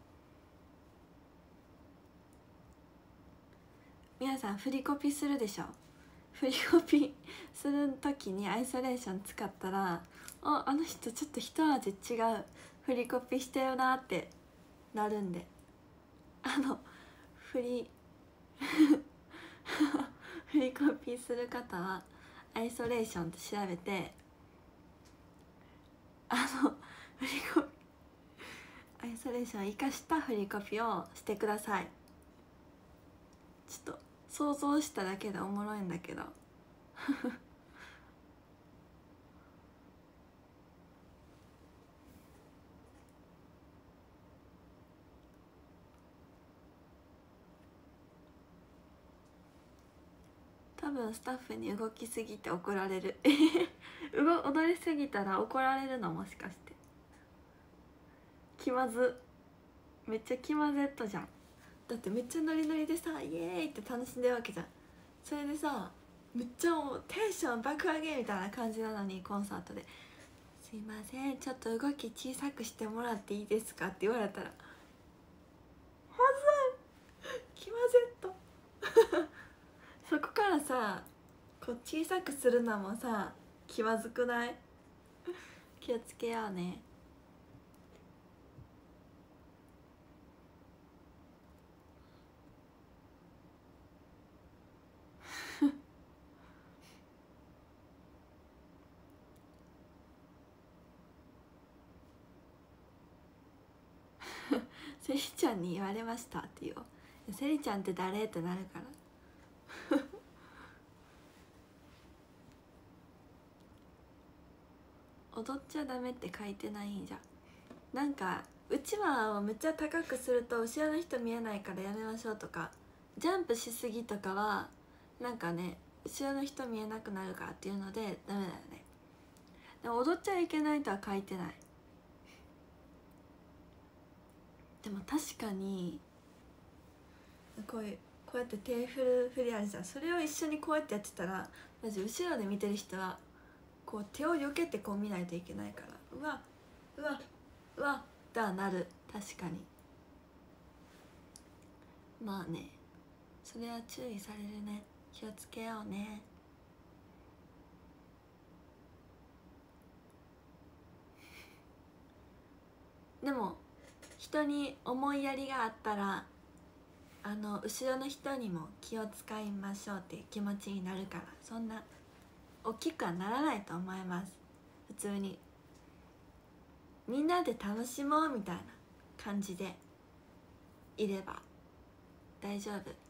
皆さん振りコピするでしょ。振りコピする時にアイソレーション使ったら、あ、あの人ちょっと一味違う振りコピしてるなってなるんで、あの振り振りコピする方はアイソレーションって調べて、あの振りコピアイソレーションを生かした振りコピをしてください。ちょっと想像しただけでおもろいんだけど多分スタッフに動きすぎて怒られる踊りすぎたら怒られるの？もしかして気まず、めっちゃ気まずっとじゃん。だってめっちゃノリノリでさイエーイって楽しんでるわけじゃん。それでさめっちゃもうテンション爆上げみたいな感じなのに、コンサートで「すいませんちょっと動き小さくしてもらっていいですか?」って言われたら「はずん気まずっとそこからさこう小さくするのもさ気まずくない？気をつけようね。セリちゃんに言われましたって言おう。セリちゃんって誰ってなるから踊っちゃダメって書いてないんじゃ。なんかうちわをめっちゃ高くすると後ろの人見えないからやめましょうとか、ジャンプしすぎとかはなんかね後ろの人見えなくなるからっていうのでダメだよね。でも踊っちゃいけないとは書いてない。でも確かにこういうこうやって手振る振りあるじゃん。それを一緒にこうやってやってたらマジ後ろで見てる人はこう手を避けてこう見ないといけないから、うわうわうわってはなる。確かにまあね、それは注意されるね。気をつけようね。でも人に思いやりがあったらあの後ろの人にも気を使いましょうっていう気持ちになるから、そんな大きくはならないと思います。普通にみんなで楽しもうみたいな感じでいれば大丈夫。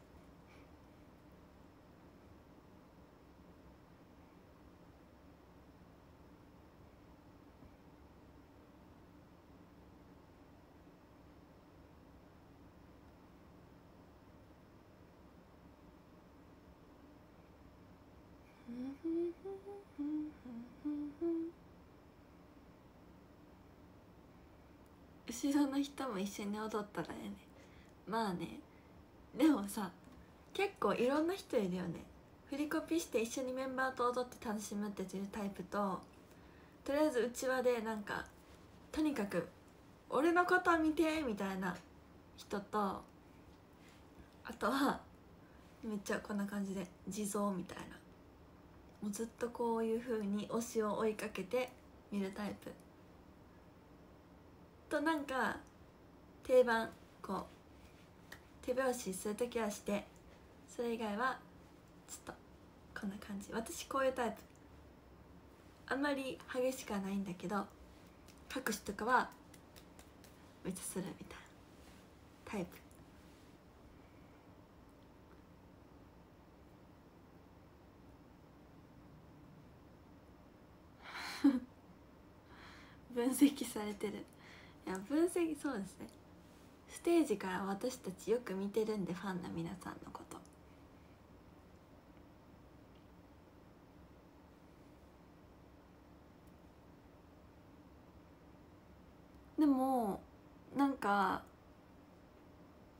後ろの人も一緒に踊ったらええね。まあね、でもさ結構いろんな人いるよね。振りコピして一緒にメンバーと踊って楽しむっていうタイプと、とりあえずうちわでなんかとにかく俺のこと見てみたいな人と、あとはめっちゃこんな感じで地蔵みたいな、もうずっとこういう風に推しを追いかけて見るタイプと、なんか定番こう手拍子するときはして、それ以外はちょっとこんな感じ。私こういうタイプ、あんまり激しくはないんだけど拍手とかはめっちゃするみたいなタイプ。分析されてる。いや分析、そうですね。ステージから私たちよく見てるんで、ファンの皆さんのこと。でもなんか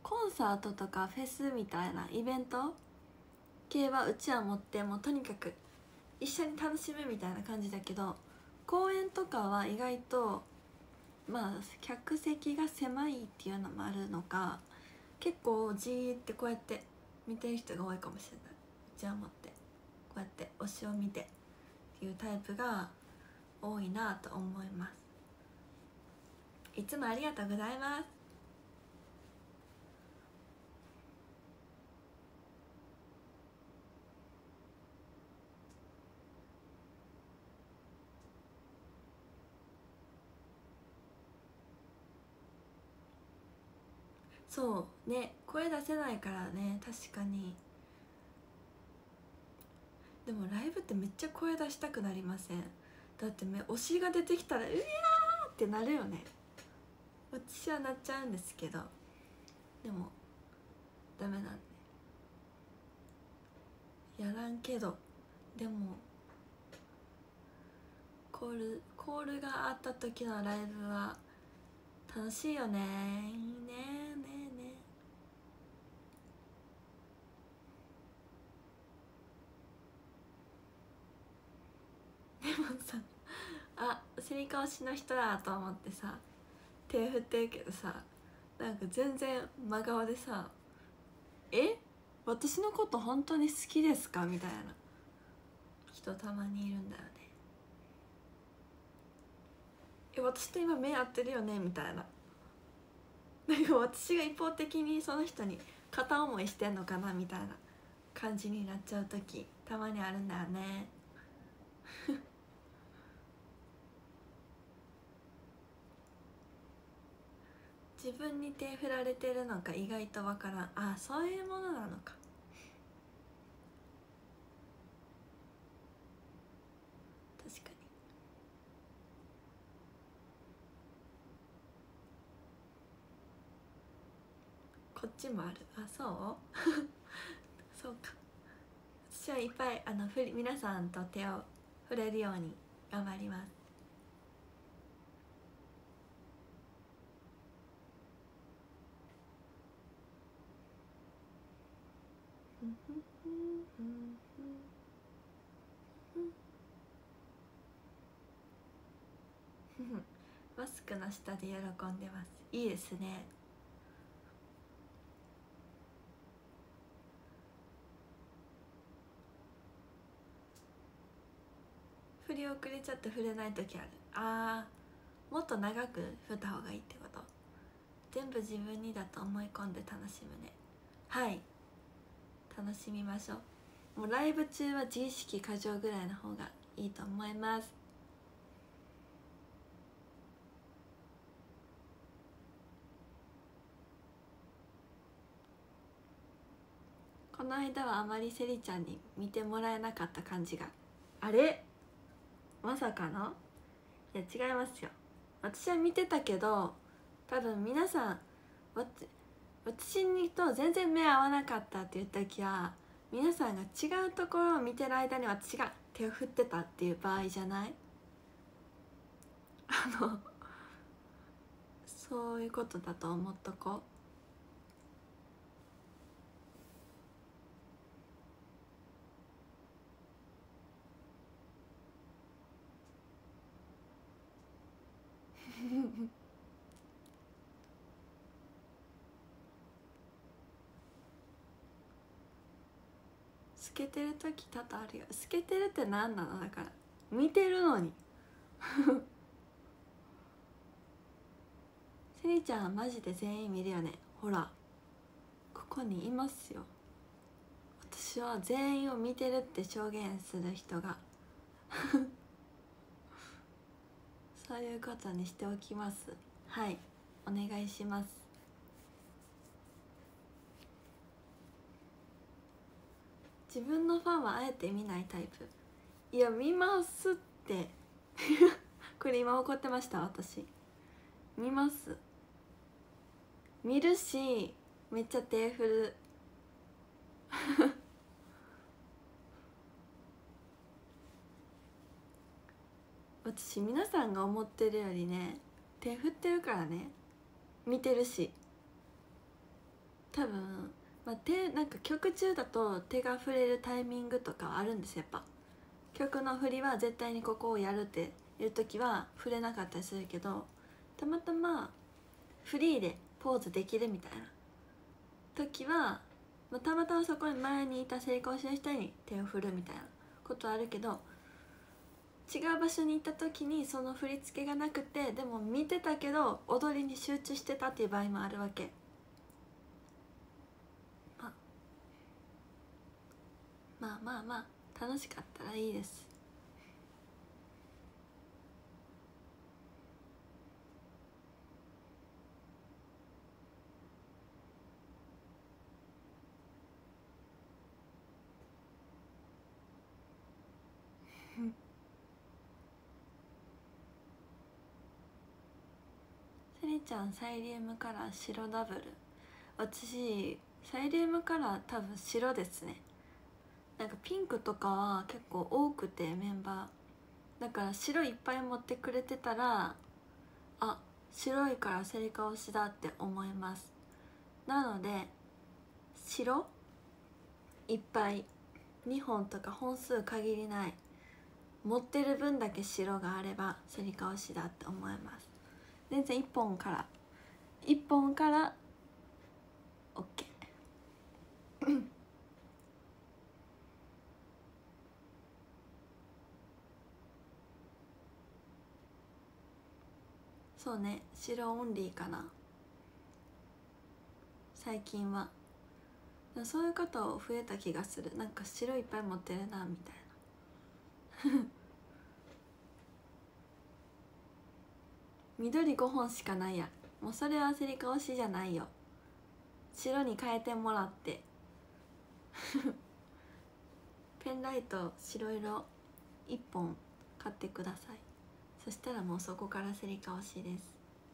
コンサートとかフェスみたいなイベント系はうちは持って、もうとにかく一緒に楽しむみたいな感じだけど、公演とかは意外とまあ客席が狭いっていうのもあるのか、結構じーってこうやって見てる人が多いかもしれない。うちは持ってこうやって推しを見てっていうタイプが多いなと思います。いつもありがとうございます。そうね、声出せないからね。確かに。でもライブってめっちゃ声出したくなりません？だってね、推しが出てきたらうわーってなるよね。私はなっちゃうんですけど、でもダメなんでやらんけど、でもコールコールがあった時のライブは楽しいよね。いいね。ねえねえ。でもさ、あ、セリカ推しの人だと思ってさ手振ってるけどさ、なんか全然真顔でさ「え、私のこと本当に好きですか?」みたいな人たまにいるんだよね。え、私と今目合ってるよねみたいな。なんか私が一方的にその人に片思いしてんのかなみたいな感じになっちゃう時たまにあるんだよね。自分に手振られてるのか意外とわからん。あ、そういうものなのか。確かに。こっちもある。あ、そうそうか。私はいっぱいあのふり皆さんと手を触れるように頑張ります。マスクの下で喜んでます。いいですね。振り遅れちゃって振れない時ある。あー、もっと長く振った方がいいってこと。全部自分にだと思い込んで楽しむね。はい、楽しみましょう。もうライブ中は自意識過剰ぐらいの方がいいと思います。この間はあまりセリちゃんに見てもらえなかった感じが。あれ、まさかの？いや違いますよ。私は見てたけど、多分皆さん私にと全然目合わなかったって言った時は、皆さんが違うところを見てる間に私が手を振ってたっていう場合じゃない？あのそういうことだと思っとこう。透けてる時多々あるよ。透けてるって何なの？だから見てるのにセリちゃんはマジで全員見るよね。ほらここにいますよ。私は全員を見てるって証言する人がそういうことにしておきます。はい、お願いします。自分のファンはあえて見ないタイプ。いや見ますってこれ今怒ってました。私見ます、見るしめっちゃ手振る私皆さんが思ってるよりね手振ってるからね。見てるし多分、まあ、手なんか曲中だと手が触れるタイミングとかはあるんですよ。やっぱ曲の振りは絶対にここをやるっていう時は触れなかったりするけど、たまたまフリーでポーズできるみたいな時は、まあ、たまたまそこに前にいた成功してる人に手を振るみたいなことあるけど、違う場所に行った時にその振り付けがなくて、でも見てたけど踊りに集中してたっていう場合もあるわけ。まあまあまあまあ楽しかったらいいです。セリちゃんサイリウムカラー白ダブル。私サイリウムカラー多分白ですね。なんかピンクとかは結構多くてメンバーだから白いっぱい持ってくれてたら、あ、白いからセリカ推しだって思います。なので白いっぱいにほんとか本数限りない持ってる分だけ白があればセリカ推しだって思います。全然いっぽんからいっぽんから OK そうね、白オンリーかな最近は。そういう方増えた気がする。なんか白いっぱい持ってるなみたいな緑ごほんしかないや。もうそれはセリカ推しじゃないよ。白に変えてもらってペンライト白色いっぽん買ってください。そしたらもうそこからセリカ推しです。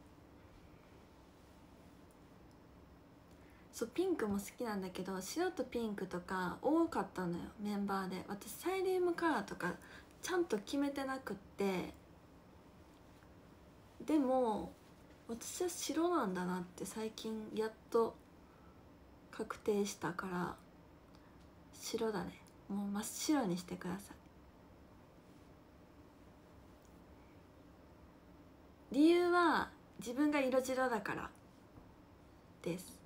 そう、ピンクも好きなんだけど白とピンクとか多かったのよメンバーで。私サイリウムカラーとかちゃんと決めてなくって、でも私は白なんだなって最近やっと確定したから白だね。もう真っ白にしてください。理由は自分が色白だからです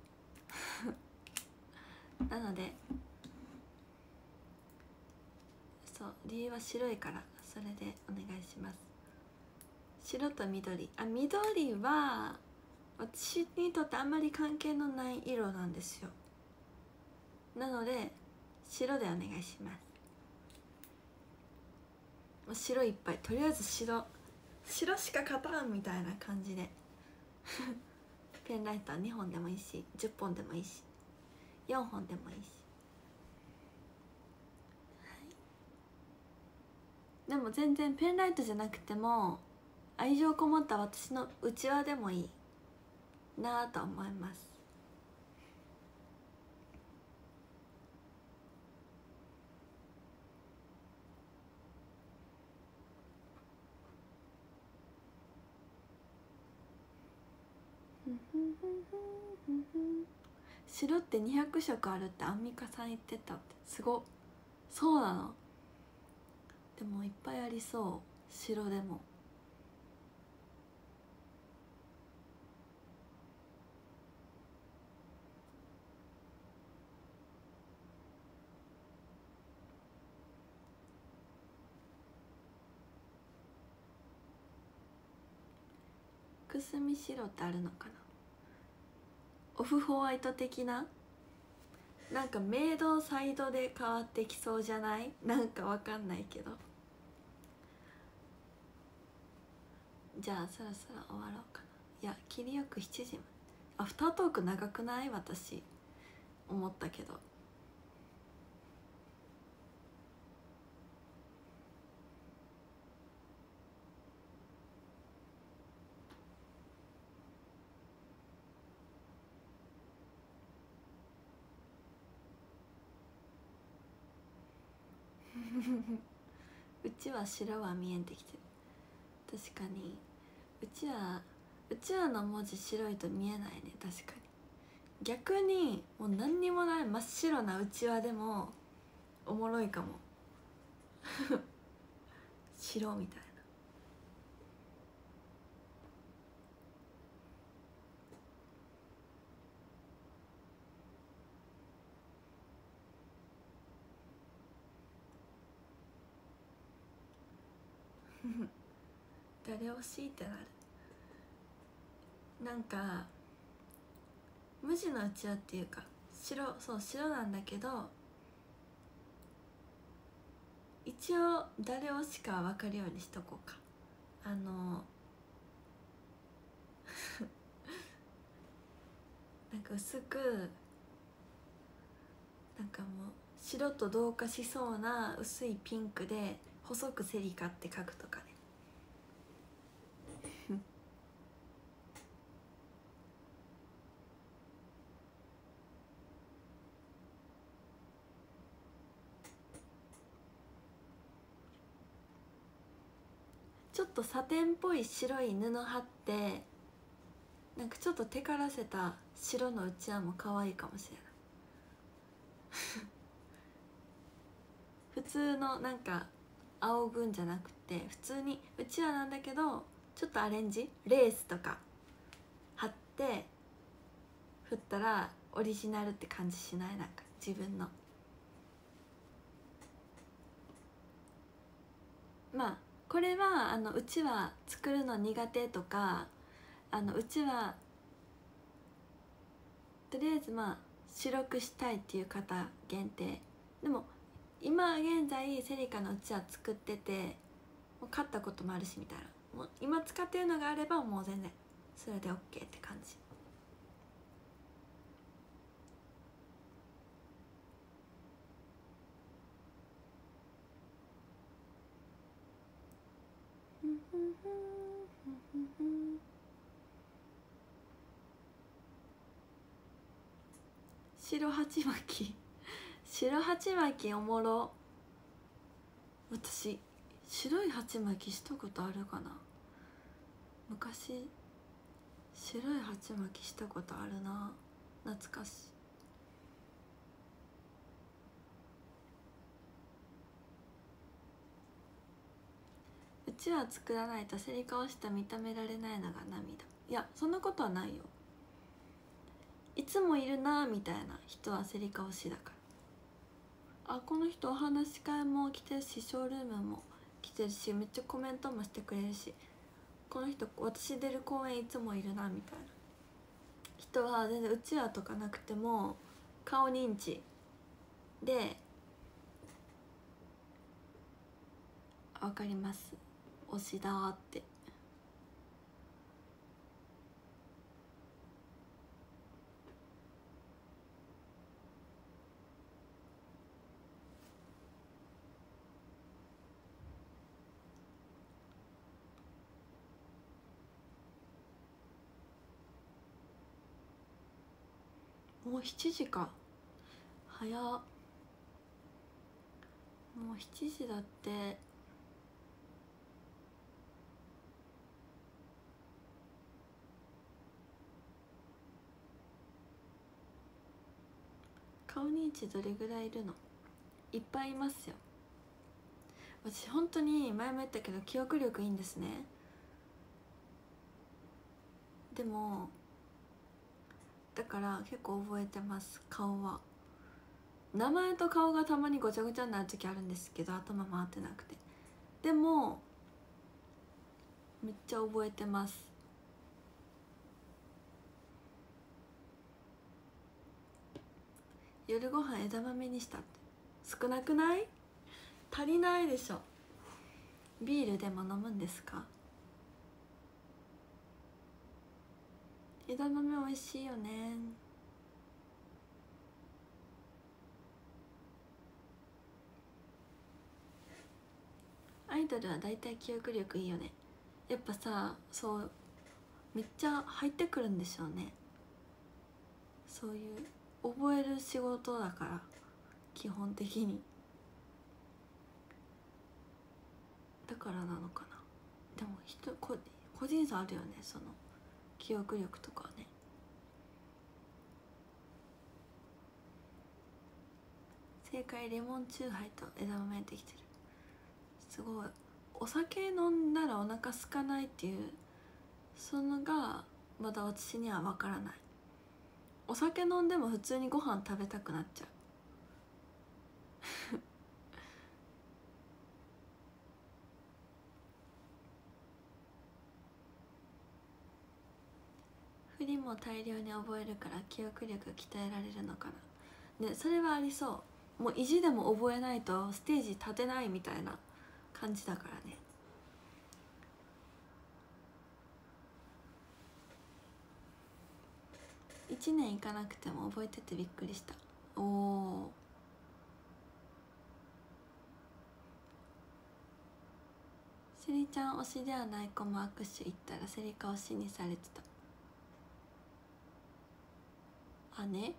なのでそう、理由は白いからそれでお願いします。白と緑、あ、緑は私にとってあんまり関係のない色なんですよ。なので白でお願いします。白いっぱい、とりあえず白白しか勝たんみたいな感じでペンライターにほんでもいいしじゅっぽんでもいいしよんほんでもいいし、はい、でも全然ペンライトじゃなくても愛情こもった私のうちわでもいいなぁと思います。白ってにひゃくしょくあるってアンミカさん言ってたって。すごっ。そうなの。でもいっぱいありそう、白でも。くすみ白ってあるのかな。オフホワイト的な、なんかメイドサイドで変わってきそうじゃない？なんかわかんないけど。じゃあそろそろ終わろうかな。いや、切りよくしちじまで。アフタートーク長くない？私思ったけどうちは白は見えてきてる。確かにうちはうちわの文字白いと見えないね。確か逆にもう何にもない真っ白なうちわでもおもろいかも白みたいな。誰推しってなる。なんか無地のうちわっていうか白、そう白なんだけど一応誰推しか分かるようにしとこうか。あのなんか薄くなんかもう白と同化しそうな薄いピンクで細くセリカって書くとかねちょっとサテンっぽい白い布貼ってなんかちょっとテカらせた白のうちわも可愛いかもしれない普通のなんか仰ぐんじゃなくて普通にうちわなんだけどちょっとアレンジレースとか貼って振ったらオリジナルって感じしない？なんか自分のまあこれはあのうちわ作るの苦手とかあのうちわとりあえずまあ白くしたいっていう方限定でも今現在セリカのうちわ作っててもう買ったこともあるしみたいなもう今使ってるのがあればもう全然それで OK って感じ。白鉢巻き白鉢巻きおもろ。私白い鉢巻きしたことあるかな。昔白い鉢巻きしたことあるな。懐かしい。うちは作らないとセリカをした認められないのが涙。いやそんなことはないよ。いつもいるなみたいな人はセリカ推しだから。あこの人お話し会も来てるしショールームも来てるしめっちゃコメントもしてくれるしこの人私出る公演いつもいるなみたいな人は全然うちわとかなくても顔認知で分かります推しだって。もうしちじか早っ。もうしちじだって。顔認知どれぐらいいるの？いっぱいいますよ。私本当に前も言ったけど記憶力いいんですね。でもだから結構覚えてます顔は。名前と顔がたまにごちゃごちゃになる時あるんですけど頭回ってなくてでもめっちゃ覚えてます。夜ご飯枝豆にしたって少なくない？足りないでしょ。ビールでも飲むんですか？枝豆美味しいよね。アイドルはだいたい記憶力いいよね。やっぱさそうめっちゃ入ってくるんでしょうね。そういう覚える仕事だから基本的にだからなのかな。でも人個個人差あるよねその記憶力とかね。 正解、レモンチューハイと枝豆できてる。すごい。お酒飲んだらお腹空かないっていう、そのがまだ私には分からない。お酒飲んでも普通にご飯食べたくなっちゃう振りも大量に覚えるから記憶力鍛えられるのかな。ね、それはありそう。もう意地でも覚えないとステージ立てないみたいな感じだからね。いちねんいかなくても覚えててびっくりした。おお。セリちゃん推しではない子も握手行ったらセリカ推しにされてた。あね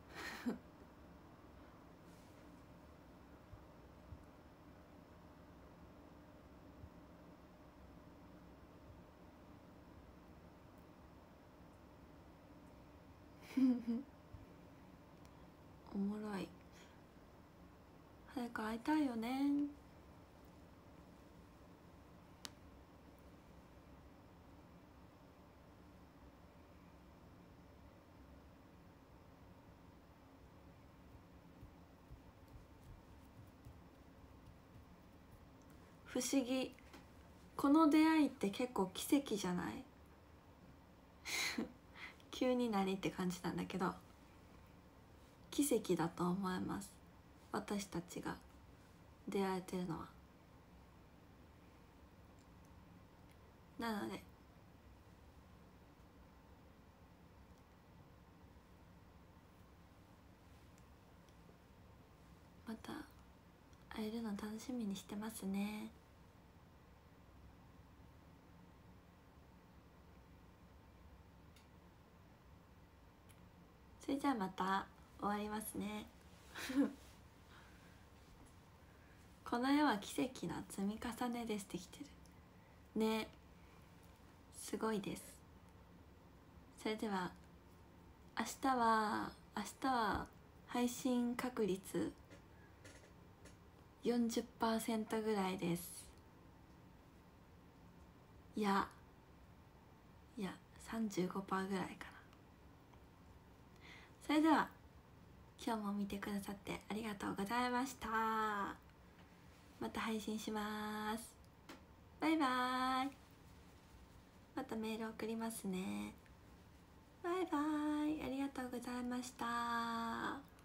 おもろい。早く会いたいよね。不思議。この出会いって結構奇跡じゃない急に何って感じなんだけど、奇跡だと思います。私たちが出会えてるのは。なのでまた会えるの楽しみにしてますね。それじゃあまた終わりますねこの世は奇跡の積み重ねです。できてるね。すごいです。それでは明日は明日は配信確率 よんじゅっパーセント ぐらいです。いやいや さんじゅうごパーセント ぐらいかな。それでは今日も見てくださってありがとうございました。また配信します。バイバーイ。またメール送りますね。バイバーイ。ありがとうございました。